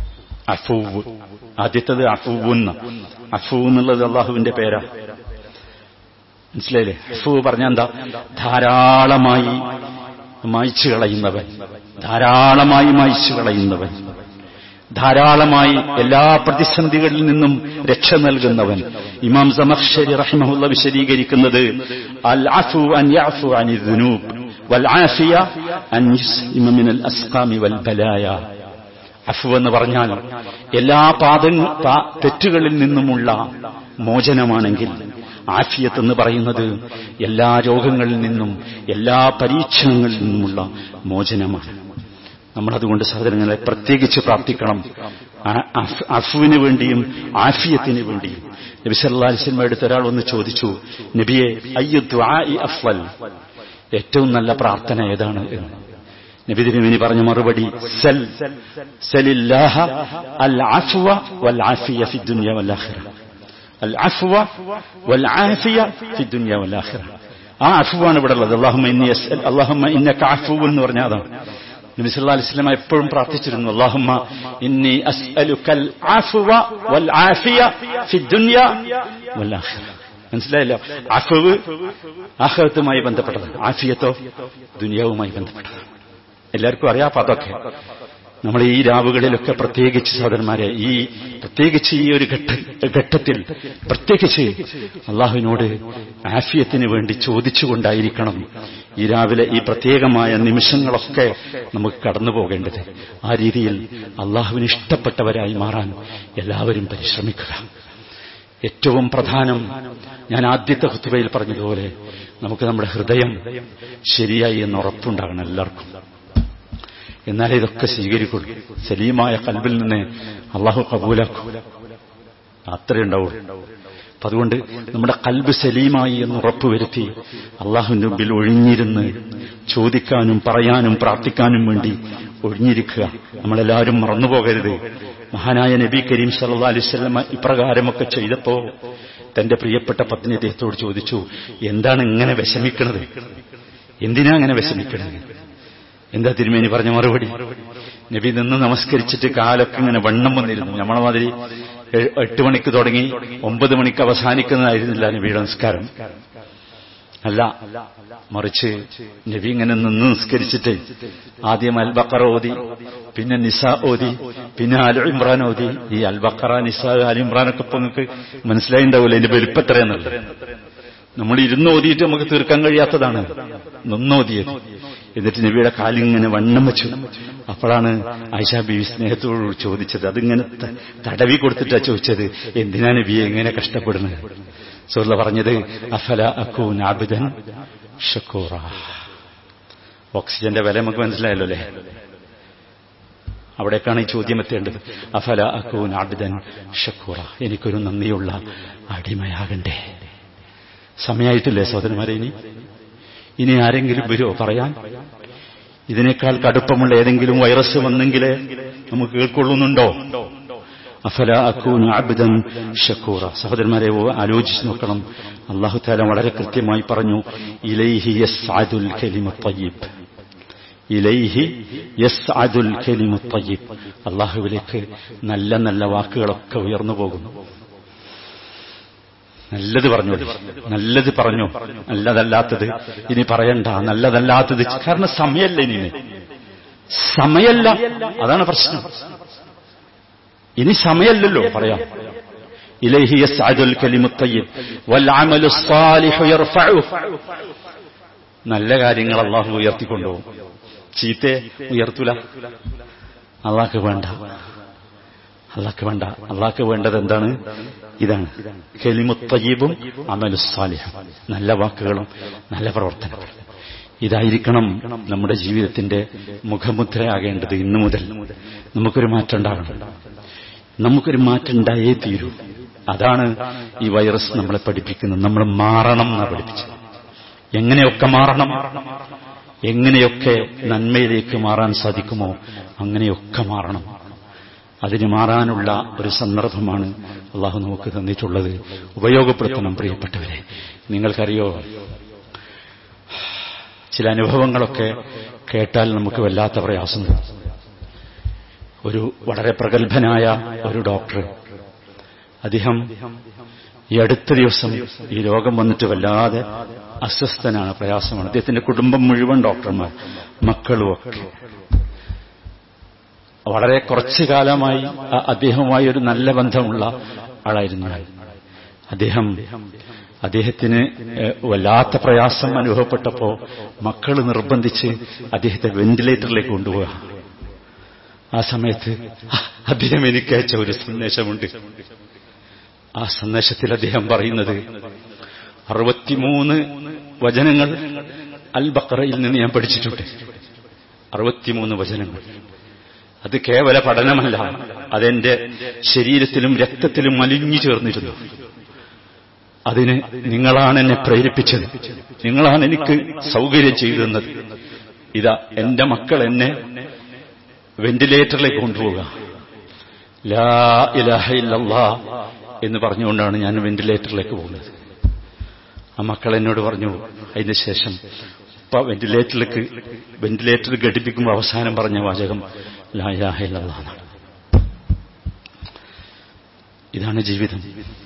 അഫുവ്. ആദ്യത്തത് അഫുവുന്ന. അഫു എന്നുള്ളത് അള്ളാഹുവിന്റെ പേരാ. മനസ്സിലായില്ലേ? അഫു പറഞ്ഞാൽ എന്താ? ധാരാളമായി മായ്ച്ചു കളയുന്നവൻ, ധാരാളമായി മായ്ച്ചു കളയുന്നവൻ, ധാരാളമായി എല്ലാ പ്രതിസന്ധികളിൽ നിന്നും രക്ഷ നൽകുന്നവൻ. ഇമാം സമഖ്ശരി റഹിമഹുള്ള വിശദീകരിക്കുന്നത് അൽ അഫു അൻ യഅഫു അനിൽ ദുനൂബ് വൽ ആഫിയ അൻ യുസ്ലിമ മിനൽ അസ്ഖാമി വൽ ബലായ. അഫു എന്ന് പറഞ്ഞാൽ എല്ലാ പാദങ്ങൾ തെറ്റുകളിൽ നിന്നുമുള്ള മോചനമാണെങ്കിൽ, ആഫിയത്ത് എന്ന് പറയുന്നത് എല്ലാ രോഗങ്ങളിൽ നിന്നും എല്ലാ പരീക്ഷണങ്ങളിൽ നിന്നുമുള്ള മോചനമാണ്. നമ്മളതുകൊണ്ട് സഹോദരങ്ങളെ പ്രത്യേകിച്ച് പ്രാർത്ഥിക്കണം അഫുവിന് വേണ്ടിയും ആഫിയത്തിന് വേണ്ടിയും. നബി സല്ലല്ലാഹു അലൈഹി വസല്ലം അടുത്ത ഒരാൾ വന്ന് ചോദിച്ചു, നബിയെ അയ്യു ദുആഇ അഫ്ളൽ, ഏറ്റവും നല്ല പ്രാർത്ഥന ഏതാണ് എന്ന്. നബി തിരുമേനി പറഞ്ഞ മറുപടി സൽ സലില്ലാഹ അൽ അഫ്വ വൽ ആഫിയ ഫി ദുനിയ വൽ ആഖിറ. അൽ അഫ്വ വൽ ആഫിയ ഫി ദുനിയ വൽ ആഖിറ. ആ അഫ്വാണ് ഇവിടെ ഉള്ളത്. അല്ലാഹുമ്മ ഇന്നി അസ്അൽ അല്ലാഹുമ്മ ഇന്നക അഫ്വ എന്ന് പറഞ്ഞാൽ അതാണ്. നബി സല്ലല്ലാഹു അലൈഹി വസല്ലം എപ്പോഴും പ്രാർത്ഥിച്ചിരുന്നു, അല്ലാഹുമ്മ ഇന്നി അസ്അലുകൽ അഫ്വ വൽ ആഫിയ ഫി ദുനിയ വൽ ആഖിറ. മനസ്സിലായല്ലോ? അഫ്വ് ആഖിറത്തുമായി ബന്ധപ്പെട്ടതാണ്, ആഫിയത്തോ ദുനിയാവുമായി ബന്ധപ്പെട്ടതാണ്. എല്ലാവർക്കും അറിയാം. അപ്പൊ അതൊക്കെ നമ്മൾ ഈ രാവുകളിലൊക്കെ പ്രത്യേകിച്ച് സഹോദരന്മാരെ, ഈ പ്രത്യേകിച്ച് ഈ ഒരു ഘട്ട ഘട്ടത്തിൽ പ്രത്യേകിച്ച് അള്ളാഹുവിനോട് ആഫിയത്തിന് വേണ്ടി ചോദിച്ചുകൊണ്ടായിരിക്കണം ഈ രാവിലെ ഈ പ്രത്യേകമായ നിമിഷങ്ങളൊക്കെ നമുക്ക് കടന്നു പോകേണ്ടത്. ആ രീതിയിൽ അള്ളാഹുവിന് ഇഷ്ടപ്പെട്ടവരായി മാറാൻ എല്ലാവരും പരിശ്രമിക്കുക. ഏറ്റവും പ്രധാനം, ഞാൻ ആദ്യത്തെ ഖുതുബയിൽ പറഞ്ഞതുപോലെ, നമുക്ക് നമ്മുടെ ഹൃദയം ശരിയായി എന്ന് ഉറപ്പുണ്ടാകണം എല്ലാവർക്കും. എന്നാലേ ഇതൊക്കെ സ്വീകരിക്കുള്ളൂ. സലീമായ ഖൽബിൽ നിന്ന് അള്ളാഹു കബൂലാക്കും, അത്രേ ഉണ്ടാവുള്ളൂ. അപ്പൊ അതുകൊണ്ട് നമ്മുടെ ഖൽബ് സലീമായി എന്ന് ഉറപ്പുവരുത്തി അള്ളാഹുവിന്റെ മുമ്പിൽ ഒഴിഞ്ഞിരുന്ന് ചോദിക്കാനും പറയാനും പ്രാർത്ഥിക്കാനും വേണ്ടി ഒഴിഞ്ഞിരിക്കുക. നമ്മളെല്ലാവരും മറന്നുപോകരുത്. മഹാനായ നബി കരീം സല്ലല്ലാഹു അലൈഹി വസല്ലം ഇപ്രകാരമൊക്കെ ചെയ്തപ്പോ തന്റെ പ്രിയപ്പെട്ട പത്നി അദ്ദേഹത്തോട് ചോദിച്ചു, എന്താണ് ഇങ്ങനെ വിഷമിക്കുന്നത്, എന്തിനാ അങ്ങനെ വിഷമിക്കണത്? എന്താ തിരുമേനി പറഞ്ഞ മറുപടി? നബി നിന്ന് നമസ്കരിച്ചിട്ട് കാലൊക്കെ ഇങ്ങനെ വണ്ണം വന്നിരുന്നു. നമ്മളെ മാതിരി എട്ട് മണിക്ക് തുടങ്ങി ഒമ്പത് മണിക്ക് അവസാനിക്കുന്നതായിരുന്നില്ല നബിയുടെ നിസ്കാരം. അല്ല, മറിച്ച് നബി ഇങ്ങനെ നിന്ന് നിസ്കരിച്ചിട്ട് ആദ്യം അൽ ബഖറ ഓതി, പിന്നെ നിസാ ഓതി, പിന്നെ ആൽ ഇമ്രാൻ ഓതി. ഈ അൽ ബഖറ, നിസാ, ആൽ ഇമ്രാനൊക്കെ ഇപ്പൊ നിങ്ങൾക്ക് മനസ്സിലായിണ്ടാവില്ല ഇതിന്റെ വലിപ്പത്രയെന്നുള്ളത്. നമ്മൾ ഇരുന്ന് ഓതിയിട്ട് നമുക്ക് തീർക്കാൻ കഴിയാത്തതാണ് നിന്നോതിയത്. എന്നിട്ട് നബിയുടെ കാലിങ്ങനെ വണ്ണം വെച്ചു. അപ്പോഴാണ് ആയിഷ ബീവി സ്നേഹത്തോട് ചോദിച്ചത്, അതിങ്ങനെ തടവി കൊടുത്തിട്ടാ ചോദിച്ചത്, എന്തിനാ നബിയെ ഇങ്ങനെ കഷ്ടപ്പെടുന്നത്? സൂറ പറഞ്ഞത് അഫല അകൂന അബ്ദൻ ഷക്കൂറ. ഓക്സിജന്റെ വില നമുക്ക് മനസ്സിലായല്ലോ അല്ലേ? അവിടേക്കാണ് ഈ ചോദ്യം എത്തേണ്ടത്. അഫല അകൂന അബ്ദൻ ഷക്കൂറ, എനിക്കൊരു നന്ദിയുള്ള അടിമയാകണ്ടേ? സമയമായിട്ടില്ലേ സഹോദരന്മാരെ? ഇനി ഇനി ആരെങ്കിലും വരുമോ പറയാൻ? ഇതിനേക്കാൾ കടുപ്പമുള്ള ഏതെങ്കിലും വൈറസ് വന്നെങ്കിലേ നമുക്ക് കേൾക്കൊള്ളുന്നുണ്ടോ? അഫല അകൂന അബ്ദൻ ഷക്കൂറ. സഹോദരന്മാരെ, ആലോചിച്ച് നോക്കണം. അല്ലാഹു തആല വളരെ കൃത്യമായി പറഞ്ഞു, ഇലൈഹി യസ്അദുൽ കലിമു ത്വയ്യിബ്, ഇലൈഹി യസ്അദുൽ കലിമു ത്വയ്യിബ്. അല്ലാഹുവിലേക്ക് നല്ല നല്ല വാക്കുകളൊക്കെ ഉയർന്നു പോകുന്നു. നല്ലത് പറഞ്ഞു, നല്ലത് പറഞ്ഞു, നല്ലതല്ലാത്തത് ഇനി പറയണ്ട, നല്ലതല്ലാത്തത്. കാരണം സമയല്ല, ഇനി സമയല്ല, അതാണ് പ്രശ്നം. ഇനി സമയല്ലല്ലോ പറയാം. ഇലൈഹി യസ്അദുൽ കലിമുത് തയ്യിബ് വൽ അമലുസ് സാലിഹു യർഫഉ. നല്ല കാര്യങ്ങൾ അല്ലാഹു ഉയർത്തിക്കൊണ്ടുപോകും, ചീത്തയെ ഉയർത്തൂല. അല്ലാഹു വേണ്ട, അല്ലാഹു വേണ്ട. അല്ലാഹു വേണ്ടത് എന്താണ്? ഇതാണ് കലിമുത് തയ്യിബും അമലുസ് സാലിഹും, നല്ല വാക്കുകളും നല്ല പ്രവർത്തനങ്ങളും. ഇതായിരിക്കണം നമ്മുടെ ജീവിതത്തിന്റെ മുഖമുദ്രയാകേണ്ടത്. ഇന്നു മുതൽ നമുക്കൊരു മാറ്റം ഉണ്ടാകണം, നമുക്കൊരു മാറ്റം ഉണ്ടായേ തീരൂ. അതാണ് ഈ വൈറസ് നമ്മളെ പഠിപ്പിക്കുന്നത്. നമ്മൾ മാറണം എന്നാണ് പഠിപ്പിച്ചത്. എങ്ങനെയൊക്കെ മാറണം, എങ്ങനെയൊക്കെ നന്മയിലേക്ക് മാറാൻ സാധിക്കുമോ അങ്ങനെയൊക്കെ മാറണം. അതിന് മാറാനുള്ള ഒരു സന്ദർഭമാണ് അള്ളാഹു നമുക്ക് തന്നിട്ടുള്ളത്. ഉപയോഗപ്പെടുത്തണം പ്രിയപ്പെട്ടവരെ. നിങ്ങൾക്കറിയോ, ചില അനുഭവങ്ങളൊക്കെ കേട്ടാൽ നമുക്ക് വല്ലാത്ത പ്രയാസം. ഒരു വളരെ പ്രഗത്ഭനായ ഒരു ഡോക്ടർ, അദ്ദേഹം ഈ അടുത്ത ദിവസം ഈ രോഗം വന്നിട്ട് വല്ലാതെ അസ്വസ്ഥനാണ്, പ്രയാസമാണ്. അദ്ദേഹത്തിന്റെ കുടുംബം മുഴുവൻ ഡോക്ടർമാർ, മക്കളുമൊക്കെ. വളരെ കുറച്ചു കാലമായി അദ്ദേഹവുമായി ഒരു നല്ല ബന്ധമുള്ള ആളായിരുന്നു ഞാൻ. അദ്ദേഹം അദ്ദേഹത്തിന് വല്ലാത്ത പ്രയാസം അനുഭവപ്പെട്ടപ്പോൾ മക്കൾ നിർബന്ധിച്ച് അദ്ദേഹത്തെ വെന്റിലേറ്ററിലേക്ക് കൊണ്ടുപോവുക. ആ സമയത്ത് അദ്ദേഹം എനിക്ക് അയച്ച ഒരു സന്ദേശമുണ്ട്. ആ സന്ദേശത്തിൽ അദ്ദേഹം പറയുന്നത്, അറുപത്തിമൂന്ന് വചനങ്ങൾ അൽ ബഖറയിൽ നിന്ന് ഞാൻ പഠിച്ചിട്ടുണ്ട്. അറുപത്തിമൂന്ന് വചനങ്ങൾ. അത് കേവല പഠനമല്ല, അതെന്റെ ശരീരത്തിലും രക്തത്തിലും അലിഞ്ഞു ചേർന്നിരുന്നു. അതിന് നിങ്ങളാണ് എന്നെ പ്രേരിപ്പിച്ചത്, നിങ്ങളാണ് എനിക്ക് സൗകര്യം ചെയ്തു തന്നത്. ഇതാ എന്റെ മക്കൾ എന്നെ വെന്റിലേറ്ററിലേക്ക് കൊണ്ടുപോവുക, ലാ ഇലാഹ ഇല്ലല്ലാഹ് എന്ന് പറഞ്ഞുകൊണ്ടാണ് ഞാൻ വെന്റിലേറ്ററിലേക്ക് പോകുന്നത്. ആ മക്കൾ എന്നോട് പറഞ്ഞു, അതിന് ശേഷം ഇപ്പൊ വെന്റിലേറ്ററിലേക്ക് വെന്റിലേറ്റർ ഘടിപ്പിക്കുമ്പോൾ അവസാനം പറഞ്ഞ വാചകം ലാ ഇലാഹ ഇല്ലല്ലാഹ് എന്നാണ്. ഇതാണ് ജീവിതം.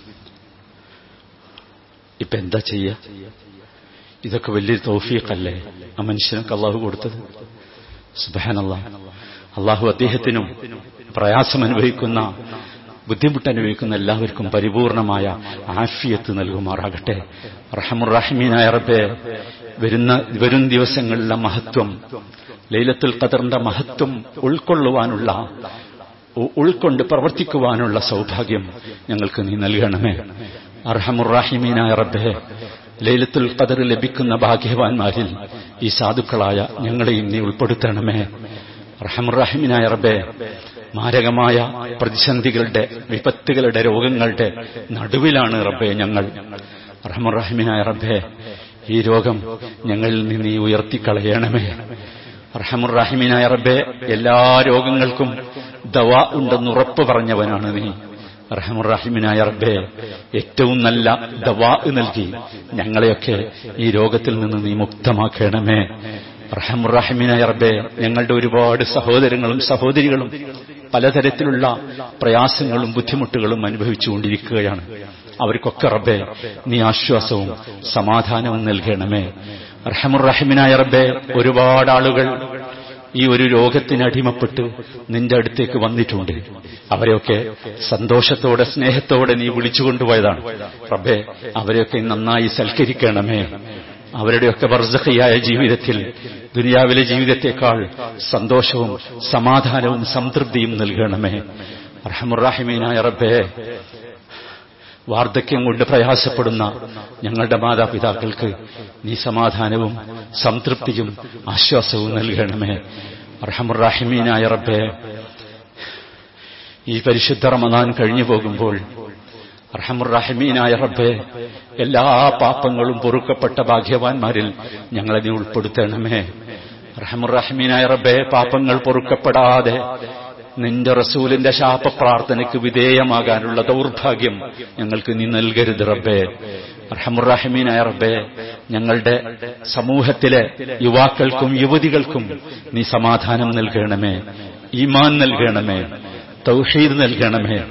ഇപ്പൊ എന്താ ചെയ്യാ? ഇതൊക്കെ വലിയൊരു തൗഫീഖല്ലേ ആ മനുഷ്യനൊക്കെ അള്ളാഹു കൊടുത്തത്. സുബ്ഹാനല്ലാഹ്. അള്ളാഹു അദ്ദേഹത്തിനും പ്രയാസം അനുഭവിക്കുന്ന, ബുദ്ധിമുട്ട് അനുഭവിക്കുന്ന എല്ലാവർക്കും പരിപൂർണമായ ആഫിയത്ത് നൽകുമാറാകട്ടെ. റഹ്മുർ-റഹീമീനായ റബ്ബേ, വരുന്ന വരും ദിവസങ്ങളിലെ മഹത്വം, ലൈലത്തുൽ ഖദറിന്റെ മഹത്വം ഉൾക്കൊള്ളുവാനുള്ള, ഉൾക്കൊണ്ട് പ്രവർത്തിക്കുവാനുള്ള സൗഭാഗ്യം ഞങ്ങൾക്ക് നീ നൽകണമേ. അർഹമുർ-റഹീമീനായ റബ്ബേ, ലൈലത്തുൽ ഖദർ ലഭിക്കുന്ന ഭാഗ്യവാന്മാരിൽ ഈ സാധുക്കളായ ഞങ്ങളെയും നീ ഉൾപ്പെടുത്തണമേ. റഹ്മുർ-റഹീമീനായ റബ്ബേ, മാരകമായ പ്രതിസന്ധികളുടെ, വിപത്തുകളുടെ, രോഗങ്ങളുടെ നടുവിലാണ് റബ്ബേ ഞങ്ങൾ. റഹ്മുർ-റഹീമീനായ റബ്ബേ, ഈ രോഗം ഞങ്ങളിൽ നിന്ന് നീ ഉയർത്തിക്കളയണമേ. റഹ്മുർ-റഹീമീനായ റബ്ബേ, എല്ലാ രോഗങ്ങൾക്കും ദവാ ഉണ്ടെന്ന് ഉറപ്പ് പറഞ്ഞവനാണ് നീ. റഹ്മുർ-റഹീമീനായ റബ്ബേ, ഏറ്റവും നല്ല ദവാ നൽകി ഞങ്ങളെയൊക്കെ ഈ രോഗത്തിൽ നിന്ന് നീ മുക്തമാക്കണമേ. റഹ്മുർ-റഹീമീനായ റബ്ബേ, ഞങ്ങളുടെ ഒരുപാട് സഹോദരങ്ങളും സഹോദരികളും പലതരത്തിലുള്ള പ്രയാസങ്ങളും ബുദ്ധിമുട്ടുകളും അനുഭവിച്ചുകൊണ്ടിരിക്കുകയാണ്. അവർക്കൊക്കെ റബ്ബേ നീ ആശ്വാസവും സമാധാനവും നൽകണമേ. റഹ്മുർ-റഹീമീനായ റബ്ബേ, ഒരുപാട് ആളുകൾ ഈ ഒരു രോഗത്തിന് അടിമപ്പെട്ട് നിന്റെ അടുത്തേക്ക് വന്നിട്ടുണ്ട്. അവരെയൊക്കെ സന്തോഷത്തോടെ, സ്നേഹത്തോടെ നീ വിളിച്ചുകൊണ്ടുപോയതാണ് റബ്ബേ. അവരെയൊക്കെ നന്നായി സൽക്കരിക്കണമേ. അവരുടെയൊക്കെ ബർസഖിയായ ജീവിതത്തിൽ ദുനിയാവിലെ ജീവിതത്തെക്കാൾ സന്തോഷവും സമാധാനവും സംതൃപ്തിയും നൽകണമേ. റഹ്മുർ-റഹീമീനായ റബ്ബേ, വാർദ്ധക്യം കൊണ്ട് പ്രയാസപ്പെടുന്ന ഞങ്ങളുടെ മാതാപിതാക്കൾക്ക് നീ സമാധാനവും സംതൃപ്തിയും ആശ്വാസവും നൽകണമേ. റഹ്മുർ-റഹീമീനായ റബ്ബേ, ഈ പരിശുദ്ധ റമദാൻ കഴിഞ്ഞു പോകുമ്പോൾ റഹ്മുർ-റഹീമീനായ റബ്ബേ, എല്ലാ പാപങ്ങളും പൊറുക്കപ്പെട്ട ഭാഗ്യവാന്മാരിൽ ഞങ്ങളെ നീ ഉൾപ്പെടുത്തണമേ. റഹ്മുർ-റഹീമീനായ റബ്ബേ, പാപങ്ങൾ പൊറുക്കപ്പെടാതെ നിന്റെ റസൂലിന്റെ ശാപ പ്രാർത്ഥനയ്ക്ക് വിധേയമാകാനുള്ള ദൗർഭാഗ്യം ഞങ്ങൾക്ക് നീ നൽകരുത് റബ്ബേ. റഹ്മുർ-റഹീമീനായ റബ്ബേ, ഞങ്ങളുടെ സമൂഹത്തിലെ യുവാക്കൾക്കും യുവതികൾക്കും നീ സമാധാനം നൽകണമേ, ഈമാൻ നൽകണമേ, തൗഹീദ് നൽകണമേ.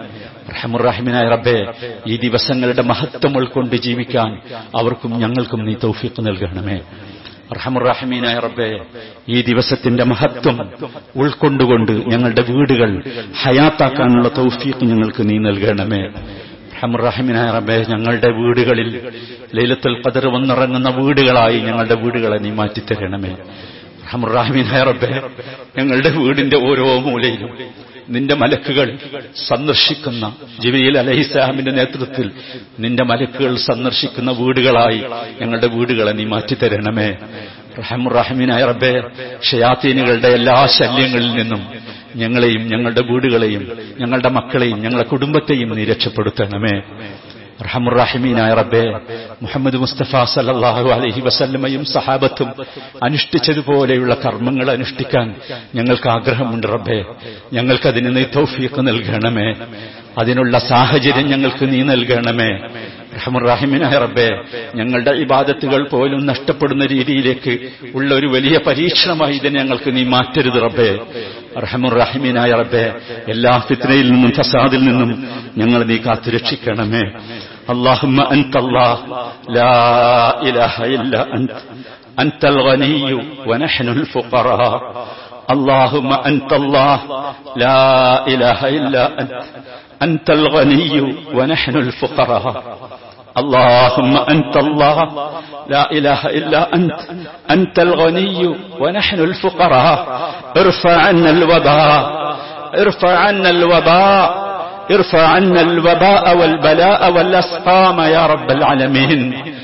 റഹ്മുർ-റഹീമായ റബ്ബേ, ഈ ദിവസങ്ങളുടെ മഹത്വം ഉൾക്കൊണ്ട് ജീവിക്കാൻ അവർക്കും ഞങ്ങൾക്കും നീ തൗഫീഖ് നൽകണമേ. റഹ്മുർ-റഹീമായ റബ്ബേ, ഈ ദിവസത്തിന്റെ മഹത്വം ഉൾക്കൊണ്ടുകൊണ്ട് ഞങ്ങളുടെ വീടുകൾ ഹയാത്താക്കാനുള്ള തൗഫീഖ് ഞങ്ങൾക്ക് നീ നൽകണമേ. റഹ്മുർ-റഹീമായ റബ്ബേ, ഞങ്ങളുടെ വീടുകളിൽ ലൈലത്തുൽ ഖദർ വന്നിറങ്ങുന്ന വീടുകളായി ഞങ്ങളുടെ വീടുകളെ നീ മാറ്റിത്തരണമേ. റഹ്മുർ-റഹീമായ റബ്ബേ, ഞങ്ങളുടെ വീടിന്റെ ഓരോ മൂലയിലും നിന്റെ മലക്കുകൾ സന്ദർശിക്കുന്ന, ജിബ്രീൽ അലൈഹിസ്സലാമിന്റെ നേതൃത്വത്തിൽ നിന്റെ മലക്കുകൾ സന്ദർശിക്കുന്ന വീടുകളായി ഞങ്ങളുടെ വീടുകളെ നീ മാറ്റിത്തരണമേ. റഹ്മുർ-റഹീമായ റബ്ബേ, ശയാത്തീനുകളുടെ എല്ലാ ശല്യങ്ങളിൽ നിന്നും ഞങ്ങളെയും ഞങ്ങളുടെ വീടുകളെയും ഞങ്ങളുടെ മക്കളെയും ഞങ്ങളുടെ കുടുംബത്തെയും നീ രക്ഷപ്പെടുത്തണമേ. റഹ്മുർ-റഹീമായ റബ്ബേ, മുഹമ്മദ് മുസ്തഫ സല്ലല്ലാഹു അലൈഹി വസല്ലമയും സഹാബത്തും അനുഷ്ഠിച്ചതുപോലെയുള്ള കർമ്മങ്ങൾ അനുഷ്ഠിക്കാൻ ഞങ്ങൾക്ക് ആഗ്രഹമുണ്ട് റബ്ബേ. ഞങ്ങൾക്കതിന് നീ തൗഫീഖ് നൽകണമേ. അതിനുള്ള സാഹചര്യം ഞങ്ങൾക്ക് നീ നൽകണമേ. റഹ്മുർ-റഹീമായ റബ്ബേ, ഞങ്ങളുടെ ഇബാദത്തുകൾ പോലും നഷ്ടപ്പെടുന്ന രീതിയിലേക്ക് ഉള്ള ഒരു വലിയ പരീക്ഷണമായി ഇതിനെ ഞങ്ങൾക്ക് നീ മാറ്റരുത് റബ്ബേ. റഹ്മുർ-റഹീമായ റബ്ബേ, എല്ലാ ഫിത്നയിൽ നിന്നും ഫസാദിൽ നിന്നും ഞങ്ങൾ നീ കാത്തുരക്ഷിക്കണമേ. اللهم أنت الله لا إله إلا أنت أنت الغني ونحن الفقراء. اللهم أنت الله لا إله إلا أنت أنت الغني ونحن الفقراء. اللهم أنت الله لا إله إلا أنت أنت الغني ونحن الفقراء. ارفع عنا الوباء ارفع عنا الوباء ارفع عنا الوباء والبلاء والأسقام يا رب العالمين.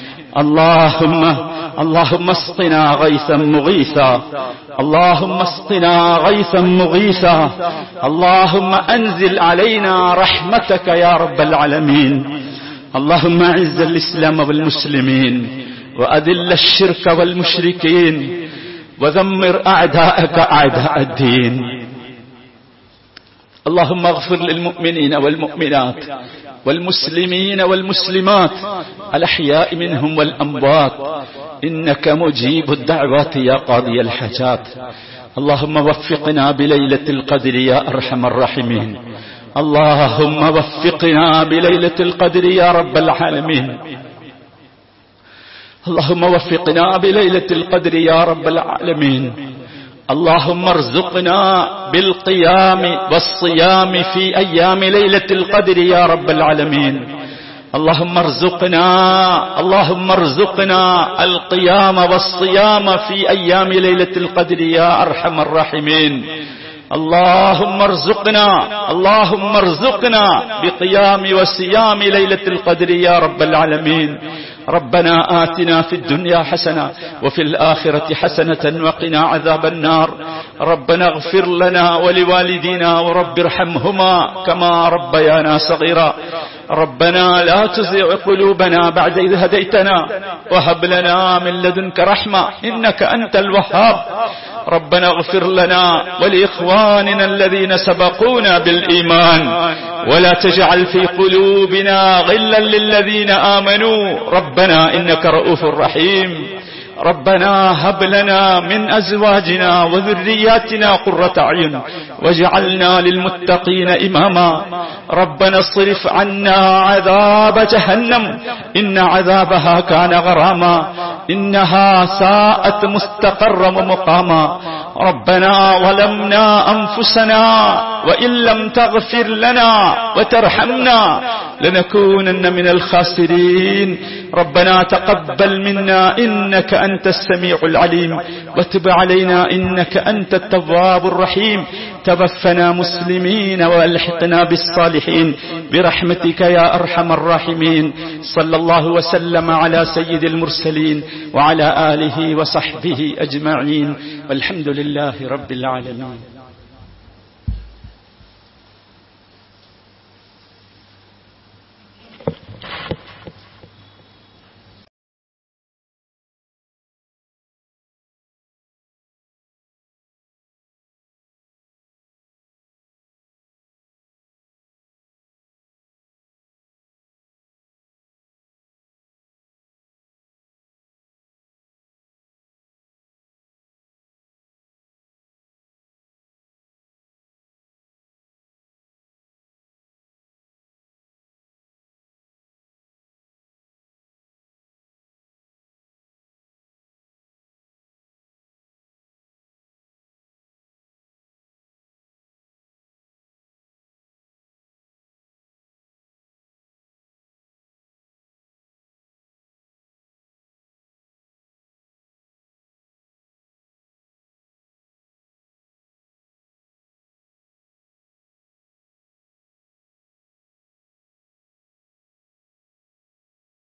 اللهم اللهم اسقنا غيثا مغيثا اللهم اسقنا غيثا مغيثا اللهم أنزل علينا رحمتك يا رب العالمين. اللهم أعز الإسلام والمسلمين وأذل الشرك والمشركين ودمر أعداءك أعداء الدين. اللهم اغفر للمؤمنين والمؤمنات والمسلمين والمسلمات الأحياء منهم والأموات إنك مجيب الدعوات يا قاضي الحاجات. اللهم وفقنا بليلة القدر يا أرحم الراحمين. اللهم وفقنا بليلة القدر يا رب العالمين. اللهم وفقنا بليلة القدر يا رب العالمين. اللهم ارزقنا بالقيام والصيام في أيام ليلة القدر يا رب العالمين. اللهم ارزقنا اللهم ارزقنا القيام والصيام في أيام ليلة القدر يا أرحم الراحمين. اللهم ارزقنا اللهم ارزقنا بقيام وصيام ليلة القدر يا رب العالمين. ربنا آتنا في الدنيا حسنة وفي الآخرة حسنة وقنا عذاب النار. ربنا اغفر لنا ولوالدينا ورب ارحمهما كما ربيانا صغيرا. ربنا لا تزغ قلوبنا بعد إذ هديتنا وهب لنا من لدنك رحمة إنك أنت الوهاب. ربنا اغفر لنا ولإخواننا الذين سبقونا بالإيمان ولا تجعل في قلوبنا غلا للذين آمنوا ربنا إنك رؤوف رحيم. ربنا هب لنا من أزواجنا وذرياتنا قرة أعين واجعلنا للمتقين إماما. ربنا اصرف عنا عذاب جهنم إن عذابها كان غراما إنها ساءت مستقرا ومقاما. ربنا ظلمنا أنفسنا وإن لم تغفر لنا وترحمنا لنكونن من الخاسرين. ربنا تقبل منا إنك أنت السميع العليم وتب علينا إنك أنت التواب الرحيم. توفنا مسلمين والحقنا بالصالحين برحمتك يا أرحم الراحمين. صلى الله وسلم على سيد المرسلين وعلى آله وصحبه أجمعين والحمد لله رب العالمين.